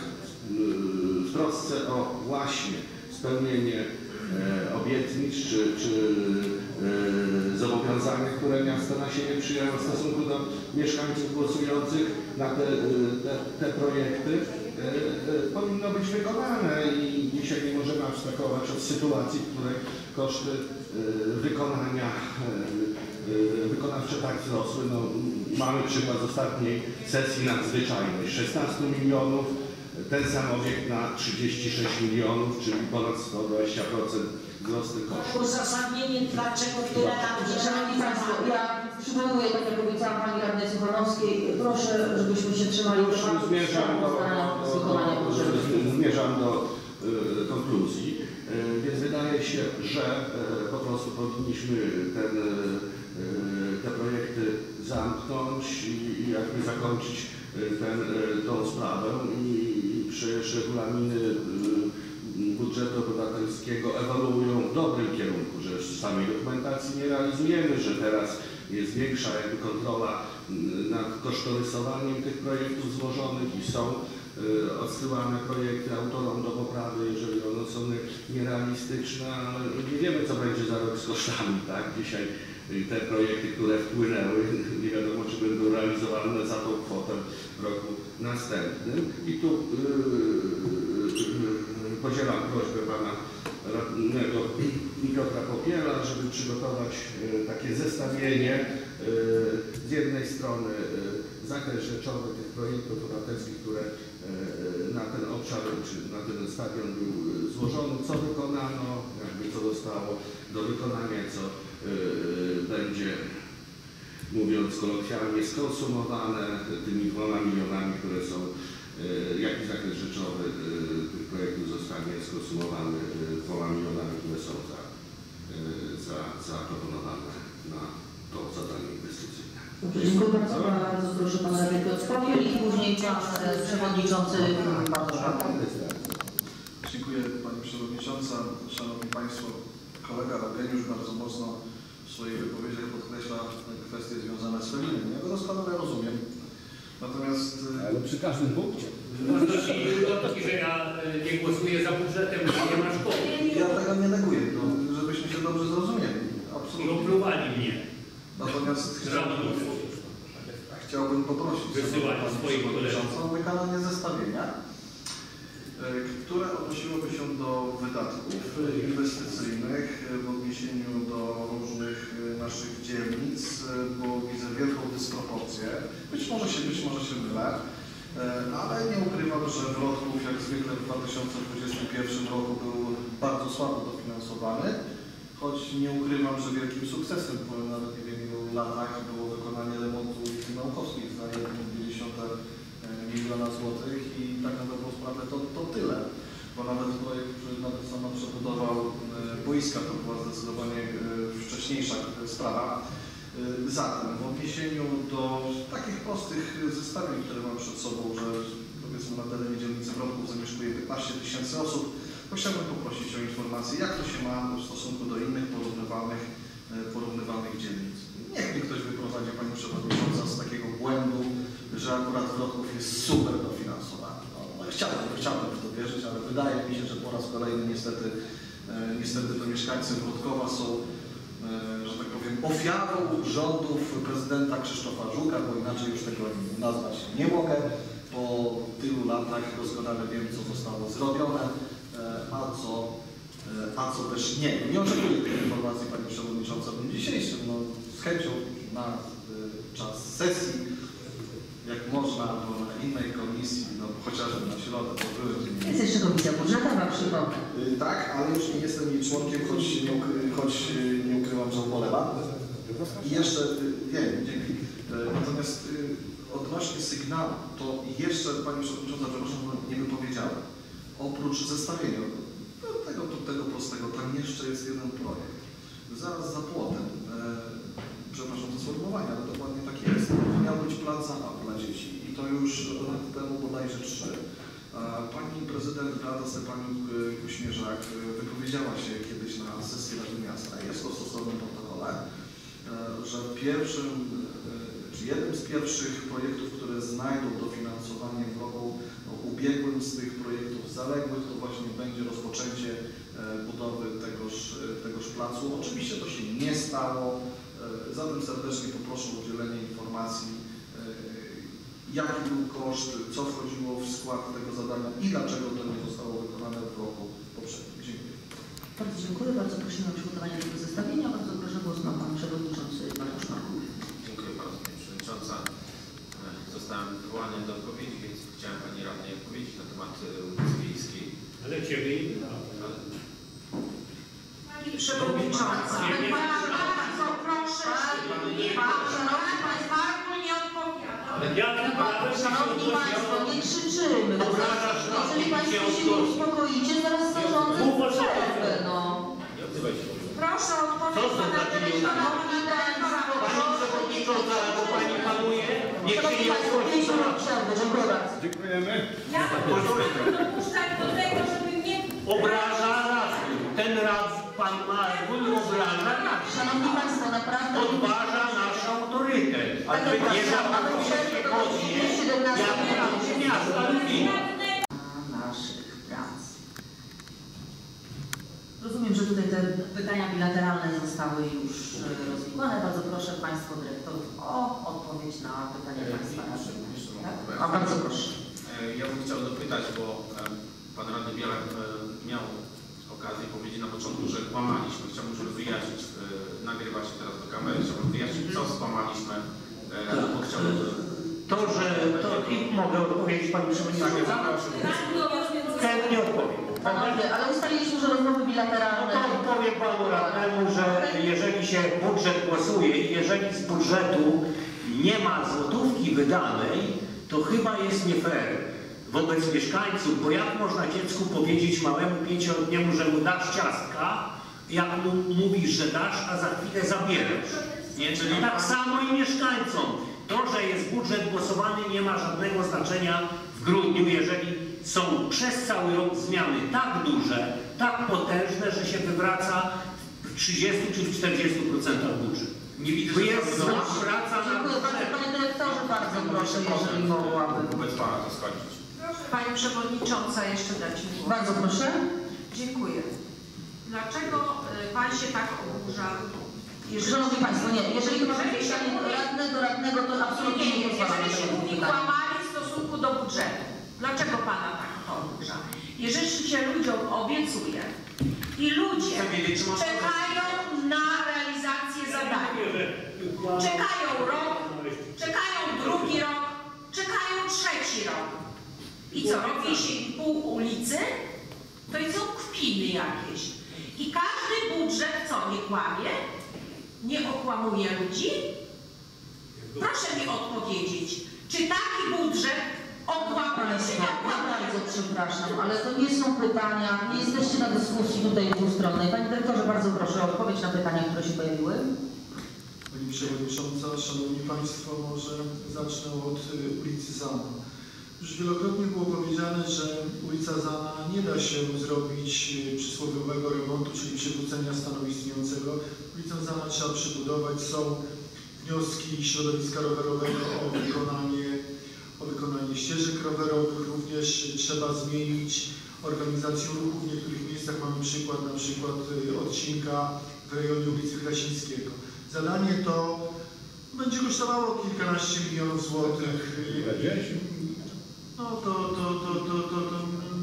w trosce o właśnie spełnienie obietnic czy, czy zobowiązania, które miasto na siebie przyjęło w stosunku do mieszkańców głosujących na te, te, te projekty, powinno być wykonane i dzisiaj nie możemy abstrahować od sytuacji, w której koszty wykonania wykonawcze tak wzrosły. No, mamy przykład z ostatniej sesji nadzwyczajnej, szesnaście milionów, ten sam obiekt na trzydzieści sześć milionów, czyli ponad sto dwadzieścia procent wzrostu kosztów. Uzasadnienie, dlaczego tyle lat nie Szanowni Państwo, ja przywołuję, tak jak powiedziałam Pani Radnej Suchanowskiej, proszę, żebyśmy się trzymali Już zmierzam do, do, zmierzam do y, konkluzji, y, więc wydaje się, że y, po prostu powinniśmy ten, y, te projekty zamknąć i, i jakby zakończyć ten, tą sprawę i przecież regulaminy budżetu obywatelskiego ewoluują w dobrym kierunku, że samej dokumentacji nie realizujemy, że teraz jest większa jakby kontrola nad kosztorysowaniem tych projektów złożonych i są odsyłane projekty autorom do poprawy, jeżeli one są nierealistyczne, ale nie wiemy, co będzie za rok z kosztami, tak? Dzisiaj i te projekty, które wpłynęły, nie wiadomo, czy będą realizowane za tą kwotę w roku następnym. I tu yy, yy, podzielam prośbę pana radnego Piotra Popiela, żeby przygotować yy, takie zestawienie yy, z jednej strony yy, zakres rzeczowy tych projektów obywatelskich, które yy, na ten obszar, czy na ten stadion był złożony, co wykonano, jakby co zostało do wykonania, co yy, będzie, mówiąc kolokwialnie, skonsumowane tymi dwoma milionami, które są, yy, jaki zakres rzeczowy yy, tych projektów zostanie skonsumowany yy, dwoma milionami, które są za, yy, za, zaproponowane na to zadanie inwestycyjne. Dobrze, dziękuję bardzo. Bardzo proszę pana radnego Popiel i później pan e, przewodniczący Bartosz. Dziękuję pani przewodnicząca. Szanowni państwo, kolega Eugeniusz bardzo mocno w swoich wypowiedziach podkreśla kwestie związane z Felinem. Ja go doskonale rozumiem. Natomiast Ale przy każdym punkcie. Możliwości ulotki, że ja nie głosuję za budżetem, bo nie ma szkoły. ja tego nie neguję, to, żebyśmy się dobrze zrozumieli. I Absolutnie. opluwali mnie. Natomiast chciałbym, chciałbym poprosić Wysyłanie panią swoich przewodniczącą o wykonanie zestawienia, które odnosiłoby się do wydatków inwestycyjnych w odniesieniu do różnych naszych dzielnic, bo widzę wielką dysproporcję. Być może się, być może się mylę, ale nie ukrywam, że Wrocław jak zwykle w dwa tysiące dwudziestym pierwszym roku był bardzo słabo dofinansowany, choć nie ukrywam, że wielkim sukcesem po nawet nie wiem ilu latach było wykonanie remontu ulicy Naukowskiej za jeden przecinek dwa miliona złotych i tak na dobrą sprawę to, to tyle, bo nawet projekt, nawet sama przebudowa boiska to była zdecydowanie wcześniejsza sprawa. Zatem w odniesieniu do takich prostych zestawień, które mam przed sobą, że powiedzmy na terenie dzielnicy Wrocław zamieszkuje piętnaście tysięcy osób, to chciałbym poprosić o informację, jak to się ma w stosunku do innych porównywalnych, porównywalnych dzielnic. Niech mnie ktoś wyprowadzi, pani przewodnicząca, z takiego błędu, że akurat Wrocław jest super dofinansowany. No, no, chciałbym, chciałbym w to wierzyć, ale wydaje mi się, że po raz kolejny niestety, e, niestety to mieszkańcy Wrocława są, e, że tak powiem, ofiarą rządów prezydenta Krzysztofa Żuka, bo inaczej już tego nazwać nie mogę. Po tylu latach doskonale wiem, co zostało zrobione, e, a co a co też nie. Nie oczekuję tej informacji pani przewodnicząca w dniu dzisiejszym. No, z chęcią na y, czas sesji, jak można, albo na innej komisji, no chociażby na środę, to były. Jest jeszcze komisja budżetowa, przypomnę. Y, tak, ale już nie jestem jej członkiem, choć nie, ukry, choć y, nie ukrywam, że ubolewam. I jeszcze, y, wiem, dzięki. Y, natomiast y, odnośnie sygnału, to jeszcze pani przewodnicząca, przepraszam, nie wypowiedziałem. Oprócz zestawienia tego, tego prostego, tam jeszcze jest jeden projekt. Zaraz za płotem, e, przepraszam za sformułowanie, ale dokładnie tak jest, miał być plac zabaw dla dzieci i to już lat temu bodajże trzy. E, pani prezydent Beata Stepaniuk-Kuśmierzak wypowiedziała się kiedyś na sesji Rady Miasta, jest to w stosownym protokole, e, że pierwszym, e, czy jednym z pierwszych projektów, które znajdą dofinansowanie w roku ubiegłym z tych projektów zaległych, to właśnie będzie rozpoczęcie e, budowy tegoż, e, tegoż placu. Oczywiście to się nie stało, e, zatem serdecznie poproszę o udzielenie informacji, e, jaki był koszt, co wchodziło w skład tego zadania i dlaczego to nie zostało wykonane w roku poprzednim. Dziękuję. Bardzo dziękuję. Bardzo prosimy o przygotowanie tego zestawienia. Bardzo proszę, głos ma pan przewodniczący Bartosz Marków. Dziękuję bardzo pani przewodnicząca. Zostałem wywołany do odpowiedzi, więc chciałem pani radnej odpowiedzieć na temat ulicy Wiejskiej. Ale ciebie nie ma. Pani przewodnicząca, bardzo proszę, nie Szanowni Państwo, nie odpowiada. Ale jakim prawem Szanowni Państwo, nie krzyczymy. Jeżeli Państwo się nie uspokoicie, zaraz zarządzę przerwę, no. Nie odzywaj się. Proszę o Co odpowiedź są pana takie dyrektora. Pani przewodnicząca, albo pani panuje, niech się Szanowni nie Państwo, odchodzi pięć do minut nas. przerwy. Dziękuję bardzo. Dziękujemy. Ja nie dopuszczać do tego, żeby mnie... Obraża raz. Ten raz pan Margun obraża nas. Szanowni Państwo, naprawdę... Podważa nasz autorytet. Tak jak Nie zachowuje się godnie, jak miasta ludzi. naszych prac. Rozumiem, że tutaj te pytania bilateralne zostały już rozwikłane. Bardzo proszę Państwa dyrektorów o odpowiedź na pytanie Państwa radnych. Tak? A bardzo proszę. Ja bym chciał dopytać, bo Pan Radny Bielak miał okazję powiedzieć na początku, że kłamaliśmy. Chciałbym, żeby wyjaśnić, nagrywa się teraz do kamery, chciałbym wyjaśnić, co skłamaliśmy, bo chciałbym... To, że... To, I mogę odpowiedzieć Pani Przewodnicząca? Chętnie odpowiem. Panowie, ale ustaliliśmy, że rozmowy bilateralne... No to odpowiem Panu Radnemu, że jeżeli się budżet głosuje i jeżeli z budżetu nie ma złotówki wydanej, to chyba jest nie fair wobec mieszkańców, bo jak można dziecku powiedzieć małemu pięcioletniemu, że mu dasz ciastka, jak mu mówisz, że dasz, a za chwilę zabierasz. Nie? Czyli tak samo i mieszkańcom. To, że jest budżet głosowany, nie ma żadnego znaczenia w grudniu, jeżeli są przez cały rok zmiany tak duże, tak potężne, że się wywraca w trzydziestu czy w czterdziestu procentach budżet. Nie widzę, To że jest to praca na Dziękuję bardzo. Panie dyrektorze, bardzo proszę, jeżeli mogłabym. wobec Pana to skończyć. Pani Przewodnicząca, jeszcze dać mi głos. Bardzo proszę. Dziękuję. Dlaczego y, Pan się tak oburza? Szanowni Państwo, nie, jeżeli to ma być pytanie radne do radnego, to absolutnie nie pozwalam. Jeżeli się mówi kłamali w stosunku do budżetu, dlaczego Pana tak to oburza? Jeżeli się ludziom obiecuje i ludzie czekają na realizację zadania, czekają rok, czekają drugi rok, czekają trzeci rok i co, robi się pół ulicy? To są kpiny jakieś. I każdy budżet co, nie kłamie? Nie okłamuje ludzi? Proszę mi odpowiedzieć, czy taki budżet okłamuje czy nie okłamuje? Bardzo przepraszam, ale to nie są pytania, nie jesteście na dyskusji tutaj dwustronnej. Panie dyrektorze, bardzo proszę o odpowiedź na pytania, które się pojawiły. Pani Przewodnicząca, Szanowni Państwo, może zacznę od y, ulicy Zana. Już wielokrotnie było powiedziane, że ulica Zana nie da się zrobić y, przysłowiowego remontu, czyli przywrócenia stanu istniejącego. Ulicę Zana trzeba przybudować. Są wnioski środowiska rowerowego o wykonanie, o wykonanie ścieżek rowerowych. Również trzeba zmienić organizację ruchu. W niektórych miejscach mamy przykład, na przykład y, odcinka w rejonie ulicy Krasińskiego. Zadanie to będzie kosztowało kilkanaście milionów złotych. No to, to, to, to, to, to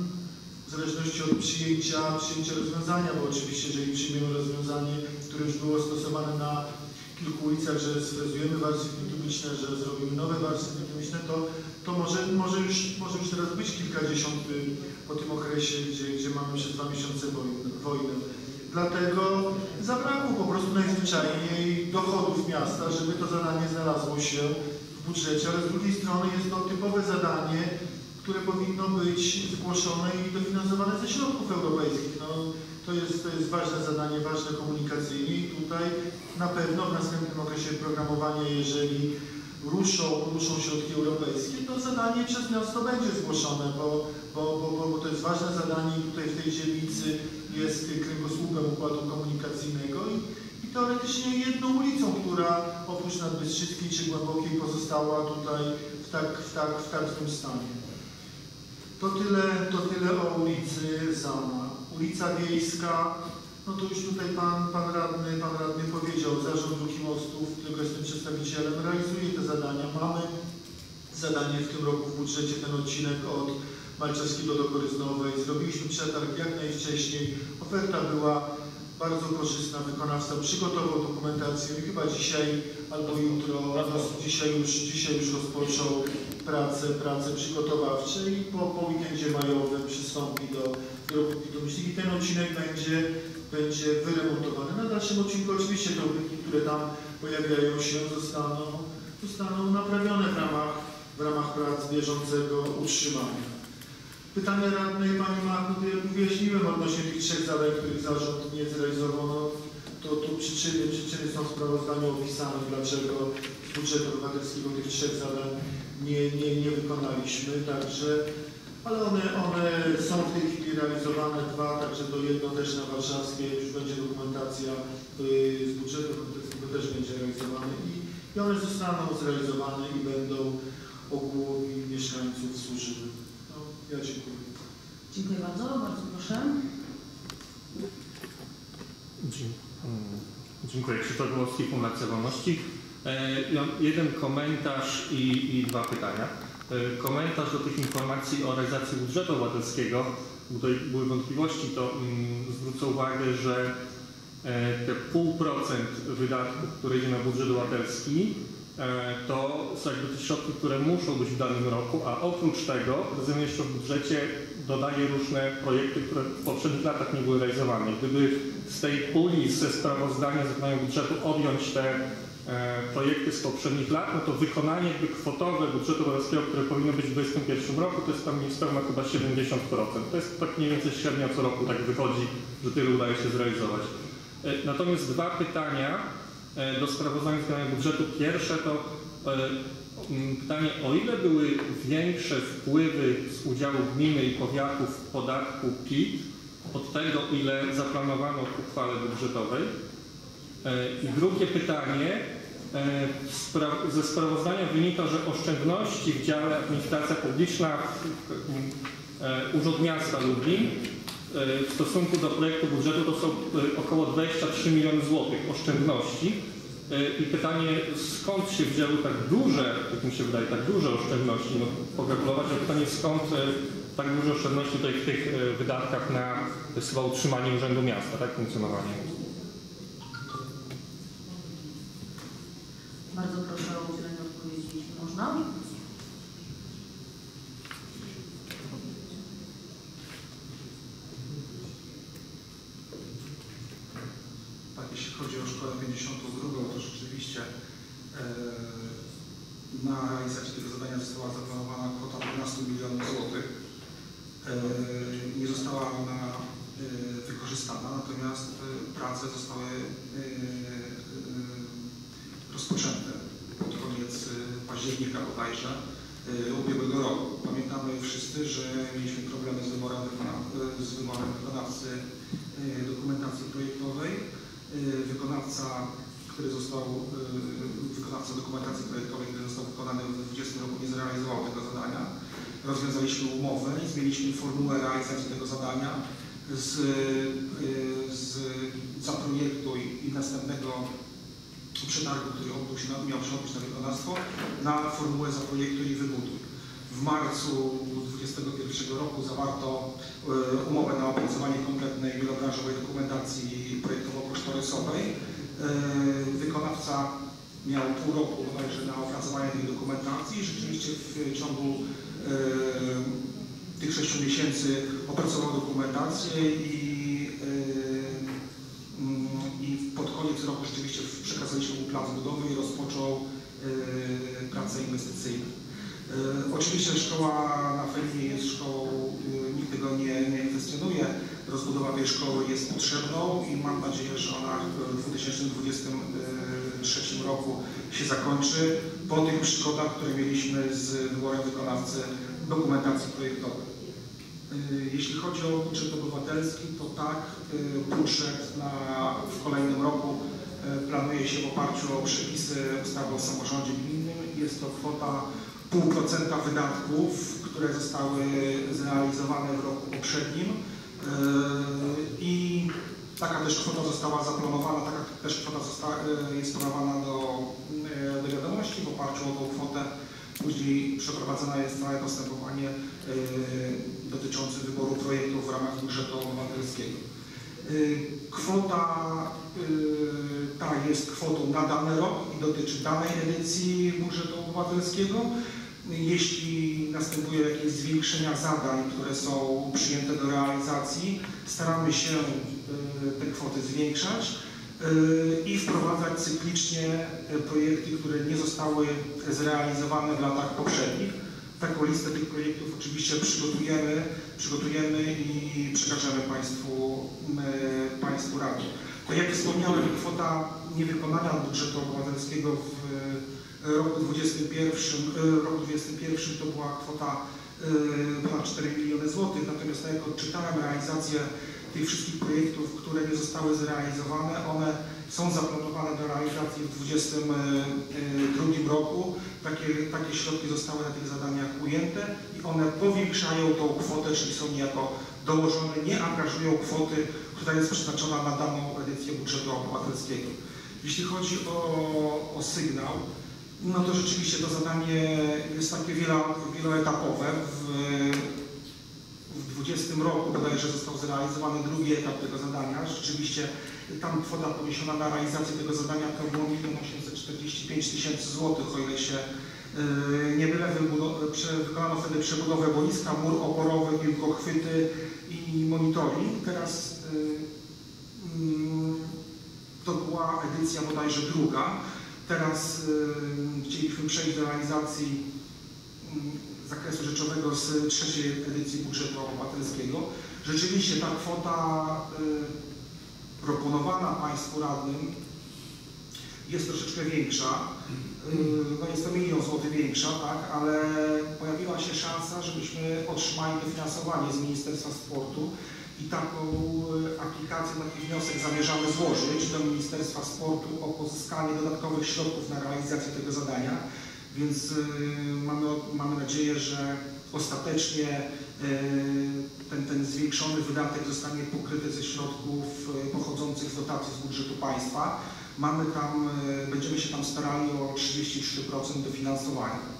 w zależności od przyjęcia, przyjęcia rozwiązania, bo oczywiście jeżeli przyjmiemy rozwiązanie, które już było stosowane na kilku ulicach, że sfrezujemy warstwy bitumiczne, że zrobimy nowe warstwy bitumiczne, to, to może, może, już, może już teraz być kilkadziesiąt po tym okresie, gdzie, gdzie mamy przez dwa miesiące wojnę. Dlatego zabrakło po prostu najzwyczajniej dochodów miasta, żeby to zadanie znalazło się w budżecie, ale z drugiej strony jest to typowe zadanie, które powinno być zgłoszone i dofinansowane ze środków europejskich. No, to jest, to jest ważne zadanie, ważne komunikacyjnie i tutaj na pewno w następnym okresie programowania, jeżeli ruszą, ruszą środki europejskie, to zadanie przez miasto będzie zgłoszone, bo, bo, bo, bo, bo to jest ważne zadanie i tutaj w tej dzielnicy jest kręgosłupem układu komunikacyjnego i, i teoretycznie jedną ulicą, która oprócz Nadbystrzyckiej czy Głębokiej pozostała tutaj w tak, w tak, w tak złym stanie. To tyle, to tyle o ulicy Zana. Ulica Wiejska, no to już tutaj pan, pan, radny, pan radny powiedział, Zarząd Dróg i Mostów, którego jestem przedstawicielem, realizuje te zadania. Mamy zadanie w tym roku w budżecie, ten odcinek od Malczewskiego do Koryznowej. Zrobiliśmy przetarg jak najwcześniej. Oferta była bardzo korzystna. Wykonawca przygotował dokumentację i chyba dzisiaj albo jutro, no, dzisiaj, już, dzisiaj już rozpoczął prace, prace przygotowawcze i po, po weekendzie majowym przystąpi do roku bitumicznych i ten odcinek będzie, będzie wyremontowany. Na dalszym odcinku oczywiście te ubytki, które tam pojawiają się, zostaną, zostaną naprawione w ramach, w ramach prac bieżącego utrzymania. Pytanie radnej Pani Marku, to jak wyjaśniłem odnośnie tych trzech zadań, których zarząd nie zrealizował, no, to tu przyczyny, przyczyny są w sprawozdaniu opisane, dlaczego z budżetu obywatelskiego tych trzech zadań nie, nie, nie wykonaliśmy, także, ale one, one są w tej chwili realizowane, dwa, także to jedno też na warszawskie, już będzie dokumentacja z budżetu obywatelskiego też będzie realizowane i, i one zostaną zrealizowane i będą ogółowi mieszkańców służyły. No, ja dziękuję. Dziękuję bardzo, bardzo proszę. Dziękuję. Krzysztof Głowski, Fundacja Wolności. Ja mam jeden komentarz i, i dwa pytania. Komentarz do tych informacji o realizacji budżetu obywatelskiego. Tutaj były wątpliwości, to mm, zwrócę uwagę, że te pół procent wydatków, które idzie na budżet obywatelski, to są jakby te środki, które muszą być w danym roku, a oprócz tego prezydent jeszcze w budżecie dodaje różne projekty, które w poprzednich latach nie były realizowane. Gdyby z tej puli, ze sprawozdania z wykonania budżetu odjąć te e, projekty z poprzednich lat, no to wykonanie jakby kwotowe budżetu obywatelskiego, które powinno być w dwa tysiące dwudziestym pierwszym roku, to jest tam niespełna chyba siedemdziesiąt procent. To jest tak mniej więcej średnio co roku tak wychodzi, że tyle udaje się zrealizować. E, natomiast dwa pytania do sprawozdania z wykonania budżetu. Pierwsze to e, pytanie, o ile były większe wpływy z udziału gminy i powiatów w podatku P I T od tego, ile zaplanowano w uchwale budżetowej. E, I drugie pytanie, e, spra ze sprawozdania wynika, że oszczędności w dziale administracja publiczna w, e, Urząd Miasta Lublin w stosunku do projektu budżetu to są około dwadzieścia trzy miliony złotych oszczędności. I pytanie, skąd się wzięły tak duże, jak mi się wydaje, tak duże oszczędności, no pogratulować, ale pytanie, skąd tak duże oszczędności tutaj w tych wydatkach na chyba utrzymanie Urzędu Miasta, tak, funkcjonowanie. Bardzo proszę o udzielenie odpowiedzi, jeśli można. Jeśli chodzi o szkołę pięćdziesiątą drugą, to rzeczywiście e, na realizację tego zadania została zaplanowana kwota dwanaście milionów złotych. E, nie została ona e, wykorzystana, natomiast e, prace zostały e, e, rozpoczęte pod koniec e, października bodajże e, ubiegłego roku. Pamiętamy wszyscy, że mieliśmy problemy z wyborem, wykona z wyborem wykonawcy e, dokumentacji projektowej. Wykonawca, który został, wykonawca dokumentacji projektowej, który został wykonany w dwa tysiące dwudziestym roku, nie zrealizował tego zadania. Rozwiązaliśmy umowę i zmieniliśmy formułę realizacji tego zadania z, z zaprojektuj i następnego przetargu, który odbył się, miał się odbyć na wykonawstwo, na formułę zaprojektuj i wybuduj. W marcu dwudziestego pierwszego roku zawarto umowę na opracowanie kompletnej wielobranżowej dokumentacji projektowo-kosztorysowej. Wykonawca miał pół roku bodajże na opracowanie tej dokumentacji. Rzeczywiście w ciągu tych sześciu miesięcy opracował dokumentację i, i pod koniec roku rzeczywiście przekazaliśmy mu plan budowy i rozpoczął prace inwestycyjne. Oczywiście szkoła na Felinie jest szkołą, nikt tego nie, nie kwestionuje. Rozbudowa tej szkoły jest potrzebną i mam nadzieję, że ona w dwa tysiące dwudziestym trzecim roku się zakończy po tych przygodach, które mieliśmy z wyborem wykonawcy dokumentacji projektowej. Jeśli chodzi o budżet obywatelski, to tak, budżet na, w kolejnym roku planuje się w oparciu o przepisy ustawy o samorządzie gminnym. Jest to kwota pół procenta wydatków, które zostały zrealizowane w roku poprzednim i taka też kwota została zaplanowana, taka też kwota została, jest podawana do, do wiadomości. W oparciu o tą kwotę później przeprowadzone jest całe postępowanie dotyczące wyboru projektów w ramach budżetu obywatelskiego. Kwota ta jest kwotą na dany rok i dotyczy danej edycji budżetu obywatelskiego. Jeśli następują jakieś zwiększenia zadań, które są przyjęte do realizacji, staramy się te kwoty zwiększać i wprowadzać cyklicznie projekty, które nie zostały zrealizowane w latach poprzednich. Taką listę tych projektów oczywiście przygotujemy, przygotujemy i przekażemy Państwu, Państwu Radzie. Tak jak wspomniałem, kwota niewykonania budżetu obywatelskiego w roku dwudziestym pierwszym, roku dwudziestym pierwszym to była kwota ponad cztery miliony złotych, natomiast tak jak odczytałem realizację tych wszystkich projektów, które nie zostały zrealizowane, one są zaplanowane do realizacji w dwudziestym drugim roku. Takie, takie środki zostały na tych zadaniach ujęte i one powiększają tą kwotę, czyli są niejako dołożone, nie angażują kwoty, która jest przeznaczona na daną edycję budżetu obywatelskiego. Jeśli chodzi o, o sygnał, no to rzeczywiście to zadanie jest takie wielo, wieloetapowe. W, w dwudziestym roku bodajże został zrealizowany drugi etap tego zadania. Rzeczywiście tam kwota poniesiona na realizację tego zadania to było milion osiemset czterdzieści pięć tysięcy złotych, o ile się yy, nie mylę. Wykonano wtedy przebudowę boiska, mur oporowy, piłkochwyty i monitoring. Teraz yy, yy, to była edycja bodajże druga. Teraz yy, chcieliśmy przejść do realizacji yy, zakresu rzeczowego z trzeciej edycji budżetu obywatelskiego. Rzeczywiście ta kwota yy, proponowana Państwu radnym jest troszeczkę większa. Yy, no jest to milion złotych większa, tak, ale pojawiła się szansa, żebyśmy otrzymali dofinansowanie z Ministerstwa Sportu. I taką aplikację, taki wniosek zamierzamy złożyć do Ministerstwa Sportu o pozyskanie dodatkowych środków na realizację tego zadania, więc y, mamy, mamy nadzieję, że ostatecznie y, ten, ten zwiększony wydatek zostanie pokryty ze środków y, pochodzących z dotacji z budżetu państwa. Mamy tam, y, będziemy się tam starali o trzydzieści trzy procent dofinansowania.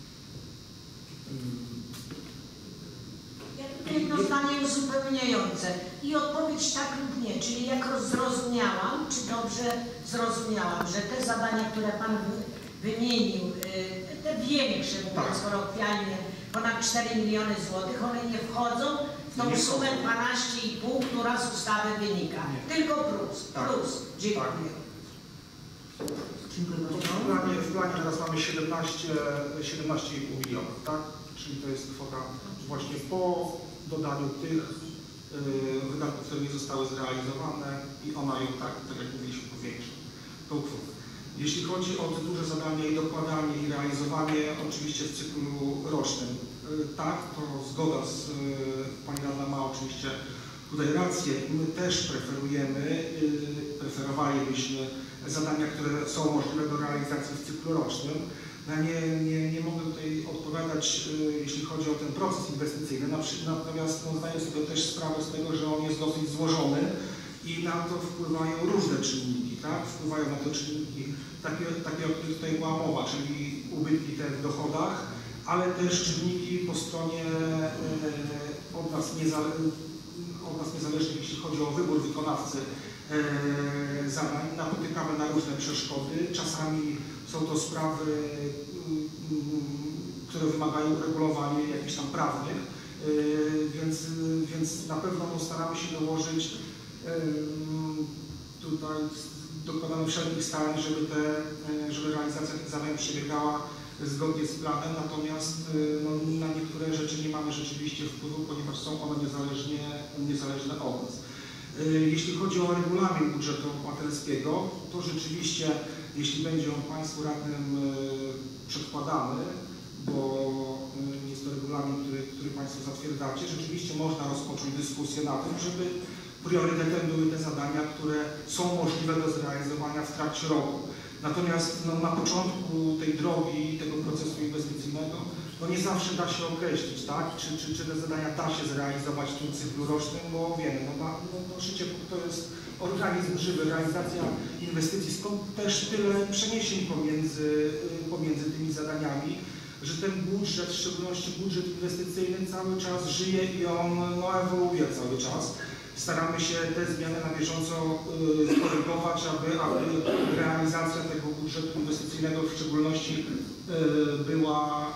Jedno zdanie uzupełniające i odpowiedź tak lub nie, czyli jak zrozumiałam, czy dobrze zrozumiałam, że te zadania, które Pan wymienił, te większe, mówiąc kolokwialnie, ponad cztery miliony złotych, one nie wchodzą w tą sumę dwanaście i pół, która z ustawy wynika. Nie. Tylko plus, tak. plus. Dziękuję. Tak. W planie, w planie teraz mamy siedemnaście i pół milionów, tak? Czyli to jest kwota właśnie po dodaniu tych yy, wydatków, które nie zostały zrealizowane i ona ją tak, tak jak mówiliśmy, powiększa tą kwotę. Jeśli chodzi o te duże zadania i dokładanie i realizowanie, oczywiście w cyklu rocznym, yy, tak, to zgoda z yy, Pani Radna ma oczywiście tutaj rację. My też preferujemy, yy, preferowalibyśmy zadania, które są możliwe do realizacji w cyklu rocznym. Ja nie, nie, nie mogę tutaj odpowiadać, y, jeśli chodzi o ten proces inwestycyjny, natomiast no, zdaję sobie też sprawę z tego, że on jest dosyć złożony i na to wpływają różne czynniki, tak? Wpływają na to czynniki takie, takie o których tutaj była mowa, czyli ubytki te w dochodach, ale też czynniki po stronie y, od, nas niezale, od nas niezależnych, jeśli chodzi o wybór wykonawcy y, zadań. Napotykamy na różne przeszkody, czasami są to sprawy, które wymagają uregulowania jakichś tam prawnych, więc, więc na pewno staramy się dołożyć tutaj, dokładamy wszelkich starań, żeby, te, żeby realizacja tych zadań przebiegała zgodnie z planem, natomiast no, na niektóre rzeczy nie mamy rzeczywiście wpływu, ponieważ są one niezależnie, niezależne od nas. Jeśli chodzi o regulamin budżetu obywatelskiego, to rzeczywiście, jeśli będzie on Państwu radnym przedkładany, bo jest to regulamin, który, który Państwo zatwierdzacie, rzeczywiście można rozpocząć dyskusję na tym, żeby priorytetem były te zadania, które są możliwe do zrealizowania w trakcie roku. Natomiast no, na początku tej drogi, tego procesu inwestycyjnego, no nie zawsze da się określić, tak? Czy, czy, czy te zadania da się zrealizować w tym cyklu rocznym, bo wiemy, no, no, no życie to jest organizm żywy, realizacja inwestycji, stąd też tyle przeniesień pomiędzy, pomiędzy tymi zadaniami, że ten budżet, w szczególności budżet inwestycyjny cały czas żyje i on no, ewoluuje cały czas. Staramy się te zmiany na bieżąco y, korygować, aby, aby realizacja tego budżetu inwestycyjnego w szczególności y, była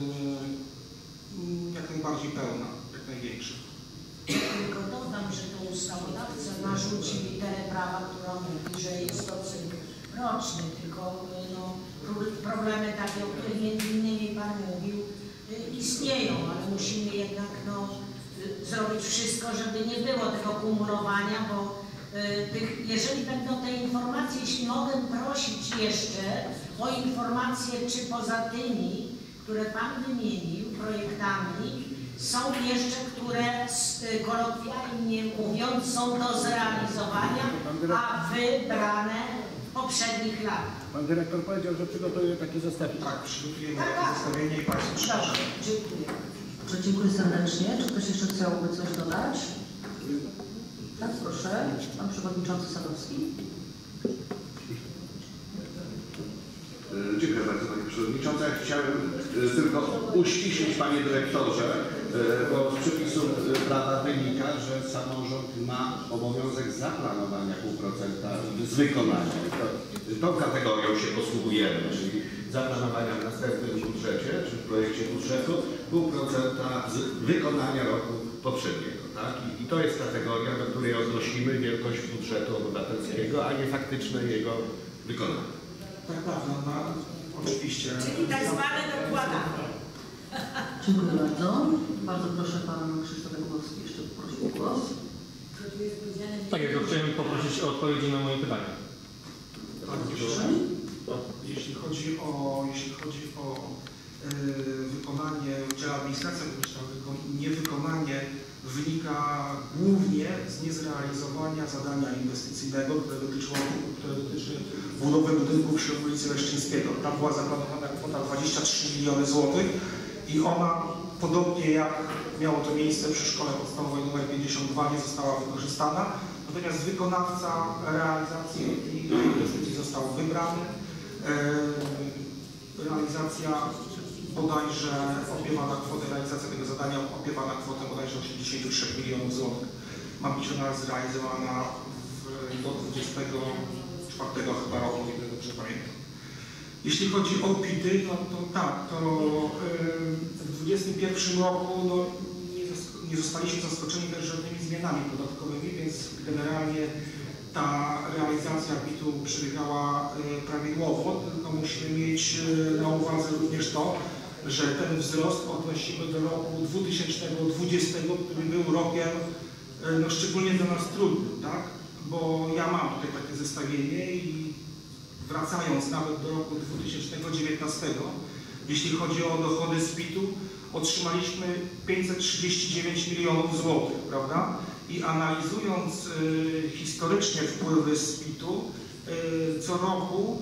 y, jak najbardziej pełna, jak największa. Tylko dodam, że to ustawodawca narzucił literę prawa, która mówi, że jest to cykl roczny, tylko no, problemy takie, o których między innymi Pan mówił, istnieją, ale musimy jednak no, zrobić wszystko, żeby nie było tego kumulowania, bo y, tych, jeżeli będą te informacje, jeśli mogę prosić jeszcze o informacje, czy poza tymi, które Pan wymienił, projektami, są jeszcze, które y, kolokwialnie mówiąc są do zrealizowania, a wybrane w poprzednich latach. Pan dyrektor powiedział, że przygotuje takie zestawienie. Tak, przygotujemy takie zestawienie i Państwu przekażę. Dziękuję. Dobrze, dziękuję serdecznie. Czy ktoś jeszcze chciałby coś dodać? Tak, proszę. Pan Przewodniczący Sadowski. Przewodnicząca. Ja chciałem e, tylko uściślić, Panie Dyrektorze, e, bo z przepisów prawa wynika, że samorząd ma obowiązek zaplanowania pół procenta z wykonania. To, tą kategorią się posługujemy, czyli zaplanowania w następnym budżecie, czy w projekcie budżetu pół procenta z wykonania roku poprzedniego. Tak? I, I to jest kategoria, do której odnosimy wielkość budżetu obywatelskiego, a nie faktyczne jego wykonanie. Tak, tak, no, no, oczywiście. Czyli tak zwane dokładane. Dziękuję bardzo. Bardzo proszę Pan Krzysztof Jakubowski jeszcze poprosił o głos. Tak, ja chciałem poprosić o odpowiedzi na moje pytania. Tak, jeszcze, jeśli chodzi o, jeśli chodzi o e, wykonanie, czy administracja publiczna, niewykonanie wynika głównie z niezrealizowania zadania inwestycyjnego, które dotyczyło, które dotyczy budowy budynku przy ulicy Leszczyńskiego. Tam była zaplanowana kwota dwadzieścia trzy miliony złotych i ona, podobnie jak miało to miejsce przy szkole podstawowej numer pięćdziesiąt dwa, nie została wykorzystana. Natomiast wykonawca realizacji tej inwestycji został wybrany. Realizacja bodajże opiewa na kwotę, realizacja tego zadania opiewa na kwotę bodajże osiemdziesiąt trzy milionów złotych. Ma być ona zrealizowana w, do dwudziestego czwartego chyba roku, o ile dobrze pamiętam. Jeśli chodzi o P I T-y, no to tak, to yy, w dwudziestym pierwszym roku no, nie, nie zostaliśmy zaskoczeni też żadnymi zmianami podatkowymi, więc generalnie ta realizacja P I T-u przebiegała yy, prawidłowo, tylko musimy mieć yy, na uwadze również to, że ten wzrost odnosimy do roku dwutysięcznego dwudziestego, który był rokiem yy, no, szczególnie dla nas trudnym, tak? Bo ja mam tutaj takie zestawienie i wracając nawet do roku dwutysięcznego dziewiętnastego, jeśli chodzi o dochody z P I T-u, otrzymaliśmy pięćset trzydzieści dziewięć milionów złotych, prawda? I analizując y, historycznie wpływy z P I T-u, y, co roku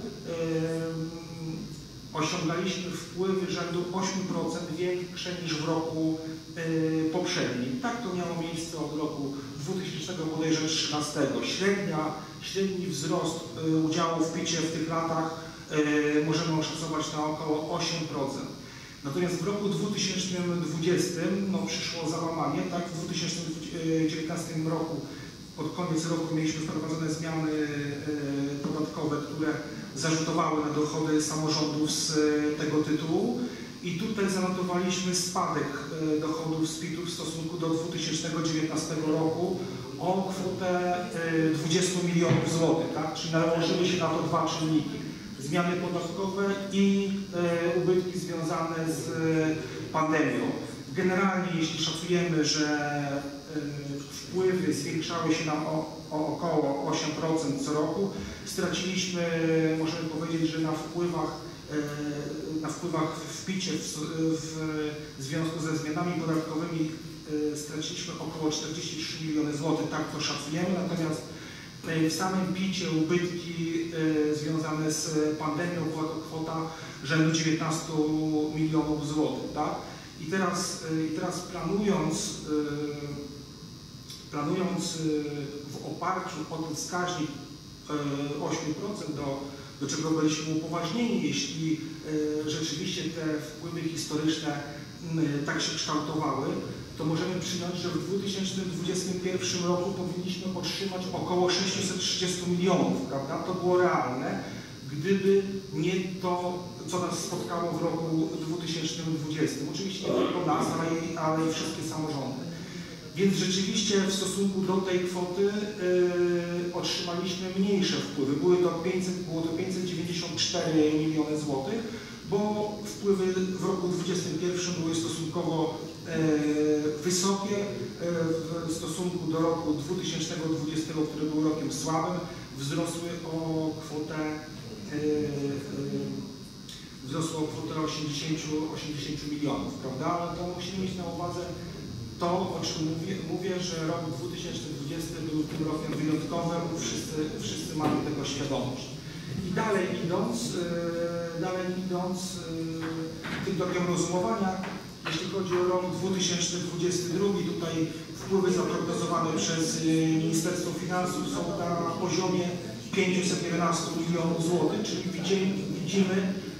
y, osiągaliśmy wpływy rzędu osiem procent większe niż w roku y, poprzednim. Tak to miało miejsce od roku dwutysięcznego trzynastego. Średnia, średni wzrost y, udziału w P I T-cie w tych latach y, możemy oszacować na około osiem procent. Natomiast w roku dwutysięcznym dwudziestym no, przyszło załamanie. Tak, w dwa tysiące dziewiętnastym roku pod koniec roku mieliśmy wprowadzone zmiany y, podatkowe, które zarzutowały na dochody samorządów z y, tego tytułu. I tutaj zanotowaliśmy spadek y, dochodów z P I T-u w stosunku do dwa tysiące dziewiętnastego roku o kwotę y, dwadzieścia milionów złotych, tak? Czyli nałożyły się na to dwa czynniki. Zmiany podatkowe i y, ubytki związane z y, pandemią. Generalnie jeśli szacujemy, że y, wpływy zwiększały się nam o, o około osiem procent co roku, straciliśmy, możemy powiedzieć, że na wpływach na wpływach w P I T-cie w, w związku ze zmianami podatkowymi straciliśmy około czterdzieści trzy miliony złotych, tak to szacujemy, natomiast w samym P I T-cie ubytki związane z pandemią była to kwota rzędu dziewiętnaście milionów złotych, tak? I teraz, i teraz planując, planując w oparciu o ten wskaźnik osiem procent, do do czego byliśmy upoważnieni, jeśli y, rzeczywiście te wpływy historyczne y, tak się kształtowały, to możemy przyjąć, że w dwa tysiące dwudziestym pierwszym roku powinniśmy otrzymać około sześćset trzydzieści milionów, prawda? To było realne, gdyby nie to, co nas spotkało w roku dwa tysiące dwudziestym. Oczywiście nie tylko nas, ale i, ale i wszystkie samorządy. Więc rzeczywiście w stosunku do tej kwoty yy, otrzymaliśmy mniejsze wpływy. Były to pięćset, było to pięćset dziewięćdziesiąt cztery miliony złotych, bo wpływy w roku dwudziestym pierwszym były stosunkowo yy, wysokie yy, w stosunku do roku dwa tysiące dwudziestego, który był rokiem słabym, wzrosły o kwotę yy, yy, wzrosły o kwotę osiemdziesiąt milionów, prawda? Ale to musimy mieć na uwadze to, o czym mówię, mówię, że rok dwa tysiące dwudziesty był tym rokiem wyjątkowym, wszyscy, wszyscy mamy tego świadomość. I dalej idąc, yy, dalej idąc yy, tym tokiem rozumowania, jeśli chodzi o rok dwa tysiące dwudziesty drugi, tutaj wpływy zaprognozowane przez yy, Ministerstwo Finansów są na poziomie pięćset jedenaście milionów złotych, czyli widzimy, widzimy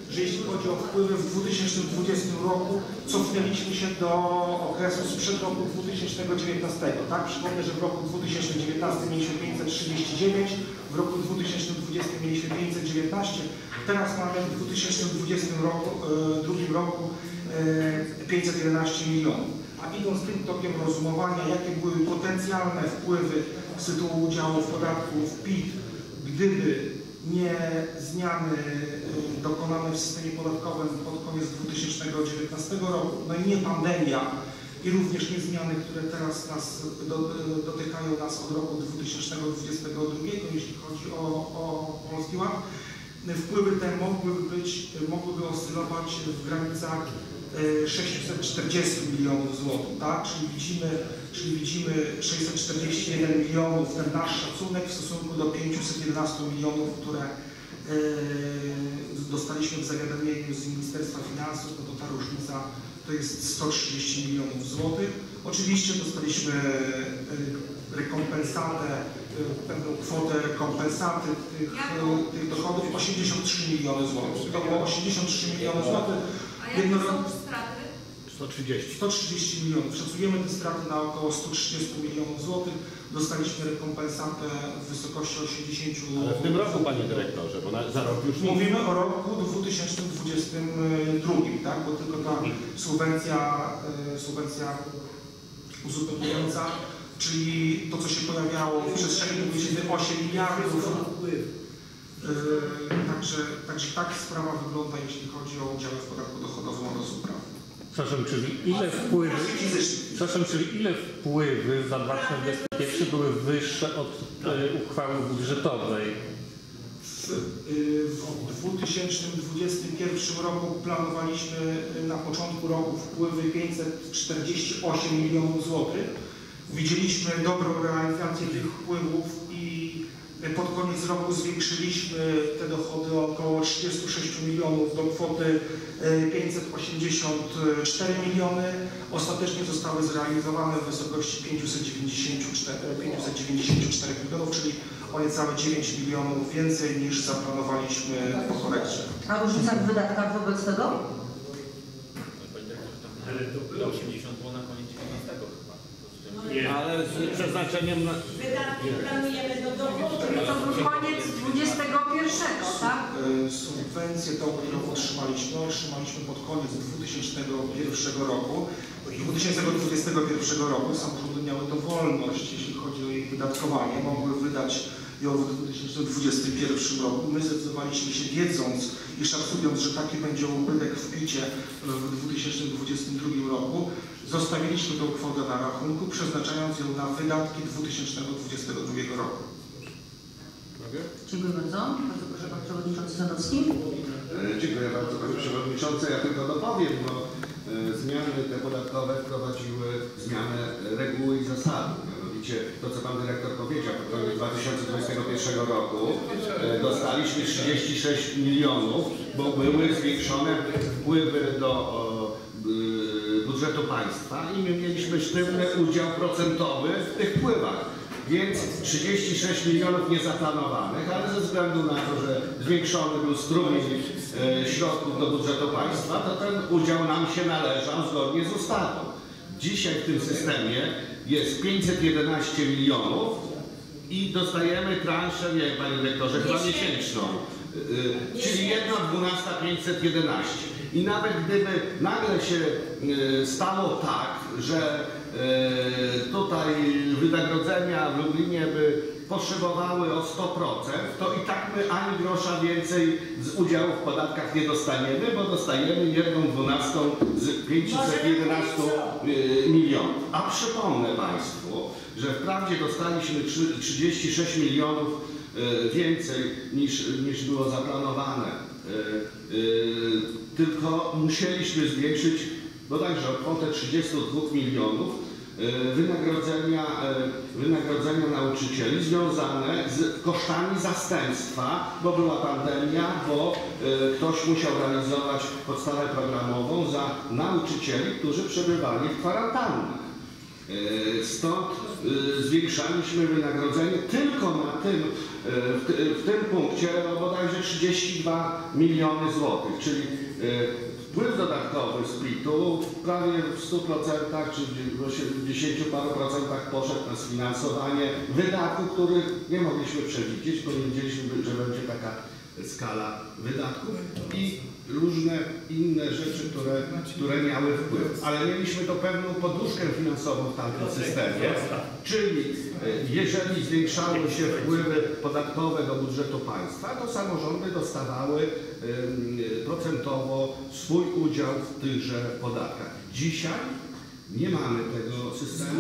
że jeśli chodzi o wpływy w dwa tysiące dwudziestym roku, cofnęliśmy się do okresu sprzed roku dwa tysiące dziewiętnastego. Tak? Przypomnę, że w roku dwa tysiące dziewiętnastym mieliśmy pięćset trzydzieści dziewięć, w roku dwa tysiące dwudziestym mieliśmy pięćset dziewiętnaście, teraz mamy w dwa tysiące dwudziestym roku, e, drugim roku e, pięćset jedenaście milionów. A idąc tym tokiem rozumowania, jakie były potencjalne wpływy z tytułu udziału w podatku w P I T, gdyby nie zmiany dokonane w systemie podatkowym pod koniec dwa tysiące dziewiętnastego roku, no i nie pandemia i również nie zmiany, które teraz nas do, dotykają nas od roku dwa tysiące dwudziestego drugiego, jeśli chodzi o, o Polski Ład, wpływy te mogłyby być, mogłyby oscylować w granicach sześćset czterdzieści milionów złotych, tak? Czyli widzimy, czyli widzimy sześćset czterdzieści jeden milionów, ten nasz szacunek w stosunku do pięćset jedenaście milionów, które e, dostaliśmy w zawiadomieniu z Ministerstwa Finansów, no to ta różnica to jest sto trzydzieści milionów złotych. Oczywiście dostaliśmy rekompensatę, pewną kwotę rekompensaty tych, tych dochodów, osiemdziesiąt trzy miliony złotych. To było osiemdziesiąt trzy miliony złotych. A jakie są straty? sto trzydzieści. sto trzydzieści milionów. Szacujemy te straty na około sto trzydzieści milionów złotych. Dostaliśmy rekompensatę w wysokości osiemdziesiąt. Ale w tym roku, panie dyrektorze, bo na, za rok już nie. Mówimy o roku dwa tysiące dwudziestym drugim, tak? Bo tylko ta subwencja, subwencja uzupełniająca, czyli to, co się pojawiało w przestrzeni pomiędzy osiem miliardów. Yy, także, także tak sprawa wygląda, jeśli chodzi o udziały w podatku dochodowym od osób prawnych. Przepraszam, czyli ile wpływy, przepraszam, czyli ile wpływy za dwa tysiące dwudziesty pierwszy były wyższe od e, uchwały budżetowej? W, yy, w dwa tysiące dwudziestym pierwszym roku planowaliśmy na początku roku wpływy pięćset czterdzieści osiem milionów złotych. Widzieliśmy dobrą realizację tych wpływów i pod koniec roku zwiększyliśmy te dochody o około trzydzieści sześć milionów do kwoty pięćset osiemdziesiąt cztery miliony. Ostatecznie zostały zrealizowane w wysokości pięćset dziewięćdziesiąt cztery milionów, czyli o niecałe dziewięć milionów więcej niż zaplanowaliśmy po korekcie. A różnica w wydatkach wobec tego? Ale to było osiemdziesiąt było na koniec dziewiętnastego chyba. Nie. Ale z przeznaczeniem na... Wydatki planujemy do dochodu. To był koniec dwudziestego pierwszego, tak? Subwencję tą, którą otrzymaliśmy, otrzymaliśmy pod koniec dwa tysiące pierwszego roku. dwa tysiące dwudziestego pierwszego roku samorządy miały dowolność, jeśli chodzi o jej wydatkowanie, mogły wydać ją w dwa tysiące dwudziestym pierwszym roku. My zdecydowaliśmy się, wiedząc i szacując, że taki będzie ubytek w picie w dwa tysiące dwudziestym drugim roku, zostawiliśmy tą kwotę na rachunku, przeznaczając ją na wydatki dwa tysiące dwudziestego drugiego roku. Dziękuję bardzo. Bardzo proszę, pan przewodniczący Sadowski. E, dziękuję bardzo, panie przewodniczący. Ja tylko dopowiem, bo e, zmiany te podatkowe wprowadziły zmianę reguły i zasady. Mianowicie to, co pan dyrektor powiedział, pod koniec dwa tysiące dwudziestego pierwszego roku e, dostaliśmy trzydzieści sześć milionów, bo były zwiększone wpływy do e, budżetu państwa i my mieliśmy sztywny udział procentowy w tych wpływach. Więc trzydzieści sześć milionów niezaplanowanych, ale ze względu na to, że zwiększony był strumień e, środków do budżetu państwa, to ten udział nam się należał zgodnie z ustawą. Dzisiaj w tym systemie jest pięćset jedenaście milionów i dostajemy transzę, nie panie dyrektorze, chyba miesięczną, e, czyli jedna dwunasta pięćset jedenaście. I nawet gdyby nagle się e, stało tak, że tutaj wynagrodzenia w Lublinie by potrzebowały o sto procent, to i tak my ani grosza więcej z udziału w podatkach nie dostaniemy, bo dostajemy jedną dwunastą z pięćset jedenaście milionów. A przypomnę Państwu, że wprawdzie dostaliśmy trzydzieści sześć milionów więcej niż, niż było zaplanowane, tylko musieliśmy zwiększyć bodajże o kwotę trzydzieści dwa milionów wynagrodzenia, wynagrodzenia nauczycieli związane z kosztami zastępstwa, bo była pandemia, bo ktoś musiał realizować podstawę programową za nauczycieli, którzy przebywali w kwarantannach. Stąd zwiększaliśmy wynagrodzenie tylko na tym w, w tym punkcie no, bodajże trzydzieści dwa miliony złotych, czyli wpływ dodatkowy z P I T-u prawie w stu procentach czy w osiemdziesięciu paru procentach poszedł na sfinansowanie wydatków, których nie mogliśmy przewidzieć, bo nie wiedzieliśmy, że będzie taka skala wydatków i różne inne rzeczy, które, które miały wpływ. Ale mieliśmy to pewną poduszkę finansową w tamtym systemie, czyli jeżeli zwiększały się wpływy podatkowe do budżetu państwa, to samorządy dostawały procentowo swój udział w tychże podatkach. Dzisiaj nie mamy tego systemu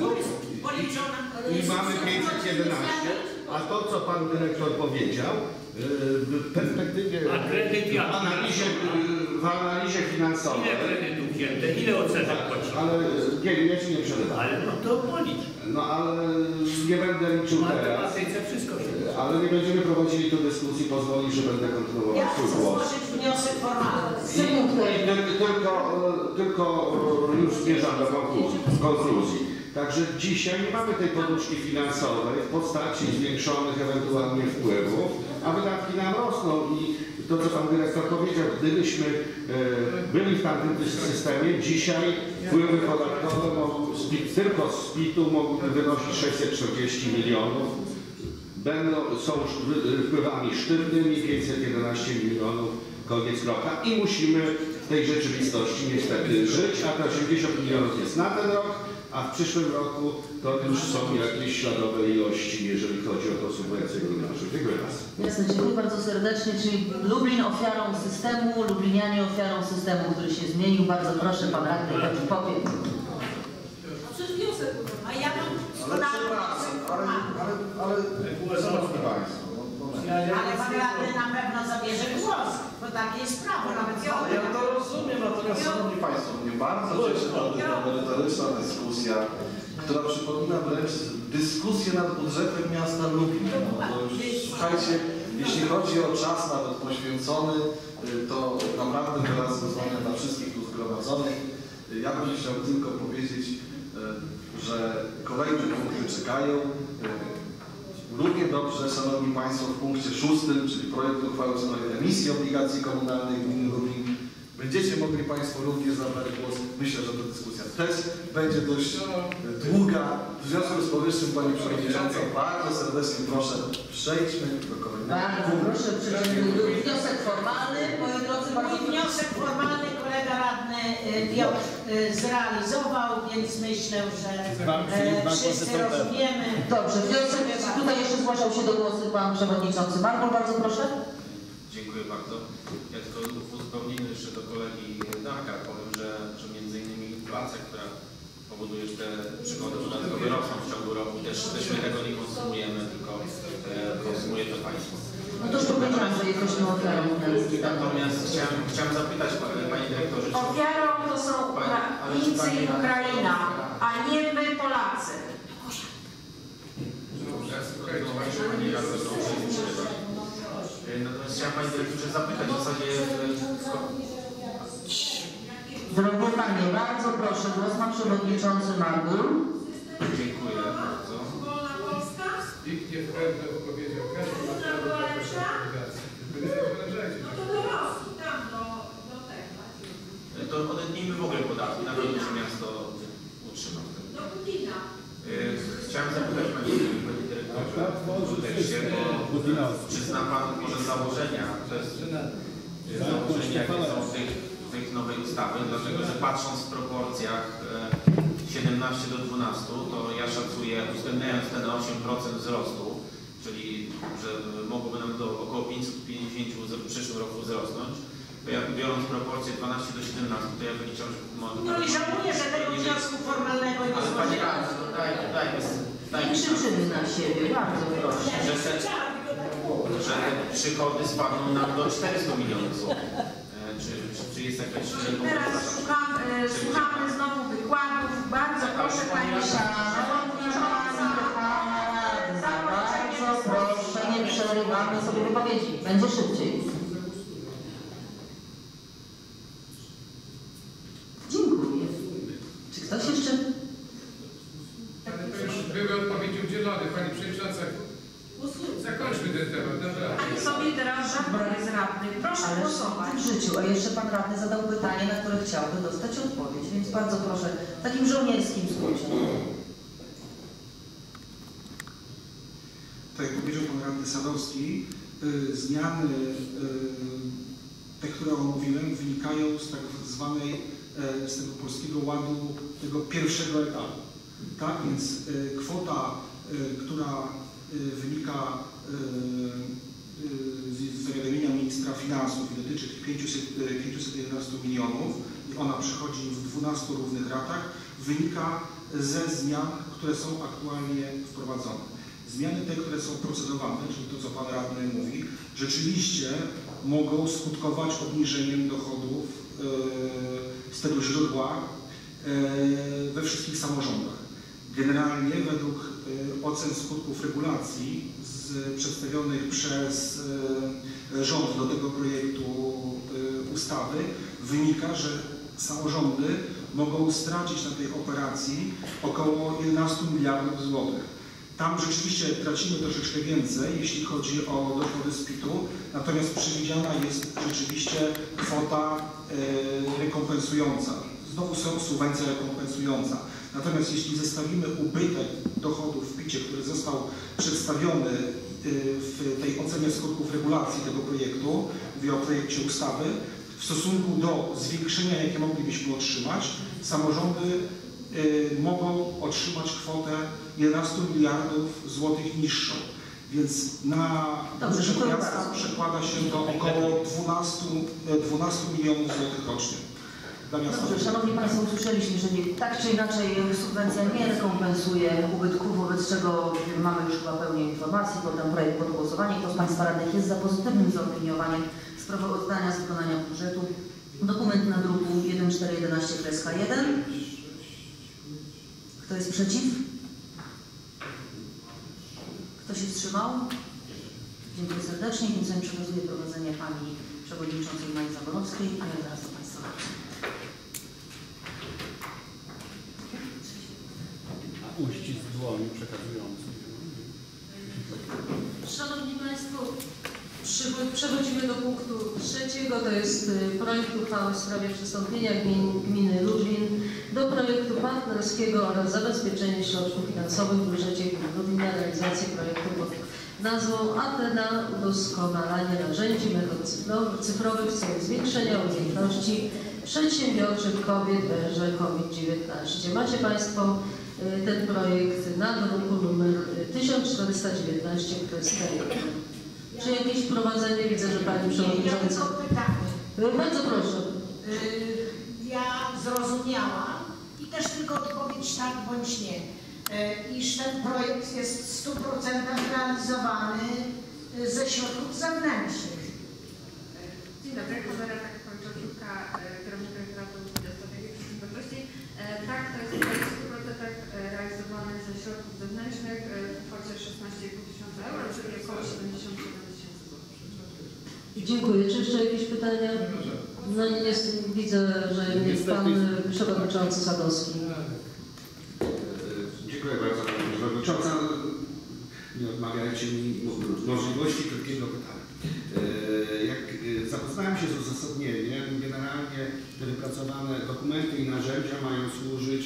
i mamy pięćset jedenaście, a to, co pan dyrektor powiedział, w perspektywie, w analizie, w analizie finansowej. Ile kredytów wzięte, ile odsetek płaciło? Ale nie, ja ci nie przerywam. Ale no to policz. No ale nie będę liczył teraz. Wszystko się. Ale nie będziemy prowadzili tu dyskusji, pozwoli, że będę kontynuował Ja swój chcę głos. złożyć wniosek formalny. I, i tylko, tylko już zmierzam do konkluzji. konkluzji. Także dzisiaj nie mamy tej poduszki finansowej w postaci zwiększonych ewentualnie wpływów, a wydatki nam rosną i to, co pan dyrektor powiedział, gdybyśmy e, byli w tamtym systemie, dzisiaj wpływy podatkowe mogą, z, tylko z P I T-u mogłyby wynosić sześćset czterdzieści milionów, będą, są wpływami sztywnymi pięćset jedenaście milionów, koniec kropka i musimy w tej rzeczywistości niestety żyć, a te osiemdziesiąt milionów jest na ten rok, a w przyszłym roku to już są jakieś śladowe ilości, jeżeli chodzi o to subwencję górniczą. Dziękuję bardzo. Jasne, dziękuję bardzo serdecznie. Czyli Lublin ofiarą systemu, Lublinianie ofiarą systemu, który się zmienił. Bardzo proszę, pan radny Piotr Popiel. Przecież wniosek, a ja mam Ale przepraszam, ale, ale, ale, ale szanowni państwo, no, no, ale pan radny na pewno zabierze głos, bo takie jest prawo, nawet ja ja to rozumiem, natomiast szanowni państwo, mnie bardzo cieszy ta merytoryczna dyskusja, która przypomina wręcz dyskusję nad budżetem miasta Lublin. No, to już, słuchajcie, jeśli chodzi o czas nawet poświęcony, to naprawdę wyraz uznania dla wszystkich tu zgromadzonych. Ja bym chciał tylko powiedzieć, że kolejne punkty czekają. Równie dobrze, szanowni państwo, w punkcie szóstym, czyli projekt uchwały w sprawie emisji obligacji komunalnych gminy Lublin, będziecie mogli państwo również zabrać głos. Myślę, że ta dyskusja też będzie dość długa. W związku z powyższym, pani przewodnicząca, bardzo serdecznie proszę, przejdźmy do kolejnego. Bardzo proszę, przejdźmy do wniosek formalny. Moi drodzy, bardzo wniosek formalny kolega radny Piotr zrealizował, więc myślę, że e, wszyscy rozumiemy. Dobrze, wniosek, tutaj jeszcze zgłaszał się do głosu pan przewodniczący Markul, bardzo proszę. Dziękuję bardzo. Ja tylko w uzupełnieniu jeszcze do kolegi Darka powiem, że, że między innymi inflacja, która powoduje, że te przychody podatkowe rosną w ciągu roku, też, też my tego nie konsumujemy, tylko e, konsumuje to państwo. No to już powiedziałam, że jesteśmy ofiarą. Natomiast chciałem, chciałem zapytać panie dyrektorze. Ofiarą to są Ukraińcy i Ukraina, a nie my Polacy. Natomiast chciałem panie dyrektorze zapytać w zasadzie... Drogie panie, bardzo proszę, głos ma przewodniczący Markul. Dziękuję bardzo. Zbigniew Redlew powiedział, każdy ma prawo do obligacji. Wy nie wyrażajcie. No to do Rosji, tam do, do tego. To odetnijmy w ogóle podatki, na pewno się miasto utrzyma w tym. Do Putina. Chciałem zapytać panie, panie dyrektorze w kontekście, bo czy zna pan może założenia, to jest założenia, jakie są w tej, w tej nowej ustawy, dlatego że patrząc w proporcjach siedemnaście do dwunastu, to ja szacuję, uwzględniając ten osiem procent wzrostu, czyli że mogłoby nam do około pięćset pięćdziesiąt w przyszłym roku wzrosnąć, to ja biorąc proporcje dwanaście do siedemnastu, to ja wyliczam, że... No i żałuję, że tego wniosku formalnego nie ale pani radny, no daj, daj, daj. Nie krzyczymy na siebie, bardzo proszę. Że te, że te przychody spadną nam do czterystu milionów złotych. Czy, czy, czy jest jakaś... Teraz słucham, e, słuchamy znowu wykładów. Bardzo proszę Pani Przewodnicząca. Bardzo proszę, nie przerywamy sobie wypowiedzi. Będzie szybciej. Dziękuję. Czy ktoś jeszcze? Ale to już były odpowiedzi udzielone. Pani Przewodnicząca, zakończmy ten temat, naprawdę. I sobie teraz żadnej z radnych. Proszę Ale głosować. w życiu, a jeszcze pan radny zadał pytanie, na które chciałby dostać odpowiedź, więc bardzo proszę, w takim żołnierskim skrócie. Tak jak powiedział pan radny Sadowski, y, zmiany, y, te, które omówiłem, wynikają z tak zwanej, y, z tego Polskiego Ładu, tego pierwszego etapu. Tak, więc y, kwota, y, która y, wynika y, y, z zawiadomienia ministra finansów i dotyczy tych pięciuset jedenastu milionów i ona przechodzi w dwunastu równych ratach, wynika ze zmian, które są aktualnie wprowadzone. Zmiany te, które są procedowane, czyli to, co pan radny mówi, rzeczywiście mogą skutkować obniżeniem dochodów yy, z tego źródła yy, we wszystkich samorządach. Generalnie według yy, ocen skutków regulacji z, przedstawionych przez yy, rząd do tego projektu yy, ustawy wynika, że samorządy mogą stracić na tej operacji około jedenastu miliardów złotych. Tam rzeczywiście tracimy troszeczkę więcej, jeśli chodzi o dochody z P I T u, natomiast przewidziana jest rzeczywiście kwota e, rekompensująca. Znowu są subwencja rekompensująca. Natomiast jeśli zestawimy ubytek dochodów w P I T-cie, który został przedstawiony e, w tej ocenie skutków regulacji tego projektu, mówię o projekcie ustawy, w stosunku do zwiększenia, jakie moglibyśmy otrzymać, samorządy y, mogą otrzymać kwotę jedenastu miliardów złotych niższą. Więc na budżet miasta przekłada się to około dwunastu milionów złotych rocznie. Dobrze, Szanowni Państwo, usłyszeliśmy, że nie, tak czy inaczej subwencja nie rekompensuje ubytków, wobec czego mamy już chyba pełnię informacji, poddam projekt pod głosowanie. Kto z Państwa radnych jest za pozytywnym zaopiniowaniem sprawozdania z wykonania budżetu? Dokument na druku jeden cztery jedenaście kreska jeden. Kto jest przeciw? Kto się wstrzymał? Dziękuję serdecznie. Tym samym przekazuję prowadzenie Pani Przewodniczącej Marii Zaborowskiej, a ja zaraz do Państwa wracam. Uścisk dłoni przekazujący. Szanowni Państwo, przechodzimy do punktu trzeciego, to jest projekt uchwały w sprawie przystąpienia gmin, gminy Lublin do projektu partnerskiego oraz zabezpieczenia środków finansowych w budżecie gminy Lublin na realizację projektu pod nazwą Atena udoskonalanie narzędzi metod cyfrowych w celu zwiększenia umiejętności przedsiębiorczych kobiet w erze COVID dziewiętnaście. Macie Państwo ten projekt na druku numer tysiąc czterysta dziewiętnaście, który jest projekt. Czy jakieś wprowadzenie? Widzę, że Pani Przewodnicząca. Ja tylko pytanie. Bardzo proszę. Ja zrozumiałam i też tylko odpowiedź tak bądź nie, iż ten projekt jest w stu procentach realizowany ze środków zewnętrznych. Dzień dobry, Konrada Kończówka, kierownik Referatu Strategii Przedsiębiorczości. Tak, to jest projekt w stu procentach realizowany ze środków zewnętrznych w kwocie szesnaście i pół tysiąca euro, czyli około siedemdziesiąt siedem tysięcy złotych. Dziękuję. Czy jeszcze jakieś pytania? No nie widzę, że jest Pan Przewodniczący Sadowski. Dziękuję bardzo Pani Przewodnicząca. Nie odmawiajcie mi możliwości krótkiego pytania. Jak zapoznałem się z uzasadnieniem, generalnie te wypracowane dokumenty i narzędzia mają służyć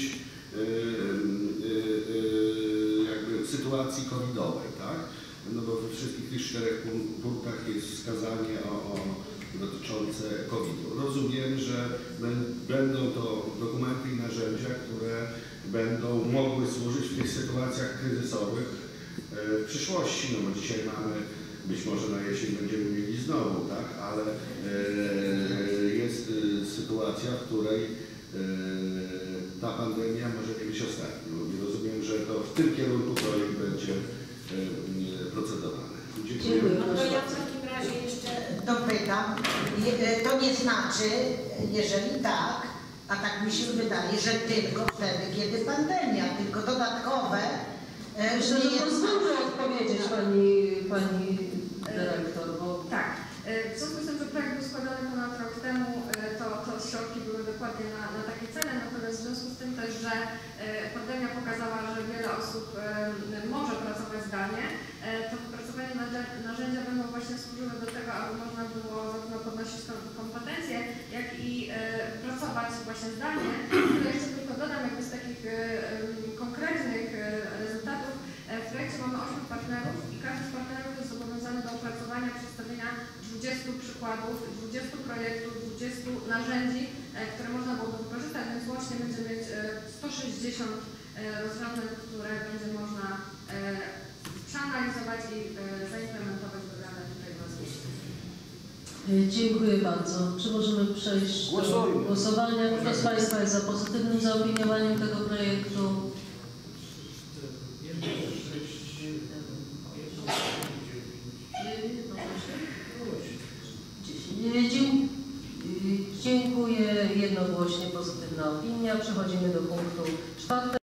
jakby w sytuacji covidowej, tak? No bo we wszystkich tych czterech punktach jest wskazanie o, o dotyczące kowida. Rozumiem, że będą to dokumenty i narzędzia, które będą mogły służyć w tych sytuacjach kryzysowych w przyszłości, no bo dzisiaj mamy, być może na jesień będziemy mieli znowu, tak, ale jest sytuacja, w której ta pandemia może nie być ostatnią. I rozumiem, że to w tym kierunku projekt będzie procedowany. Dziękuję. No to ja w takim razie jeszcze dopytam. To nie znaczy, jeżeli tak, a tak mi się wydaje, że tylko wtedy, kiedy pandemia, tylko dodatkowe. Myślę, że pozwolę odpowiedzieć Pani, Pani Dyrektor, bo tak. W związku z tym, że projekt był składany ponad rok temu, to, to środki były dokładnie na, na takie cele, natomiast w związku z tym też, że pandemia pokazała, że wiele osób może pracować zdalnie, to wypracowanie narzędzia będą właśnie służyły do tego, aby można było zarówno podnosić kompetencje, jak i e, pracować właśnie zdalnie. To jeszcze tylko dodam jakby z takich e, konkretnych e, rezultatów. E, w projekcie mamy ośmiu partnerów i każdy z partnerów jest zobowiązany do opracowania, przedstawienia dwudziestu przykładów, dwudziestu projektów, dwudziestu narzędzi, e, które można byłoby wykorzystać, więc łącznie będzie mieć e, sto sześćdziesiąt e, rozwiązań, które będzie można e, przeanalizować i e, zaimplementować w wybrane tutaj rozwiązania. Dziękuję bardzo. Czy możemy przejść do głosowania? Kto z Państwa jest za pozytywnym zaopiniowaniem tego projektu? Dziękuję. Jednogłośnie pozytywna opinia. Przechodzimy do punktu czwartego.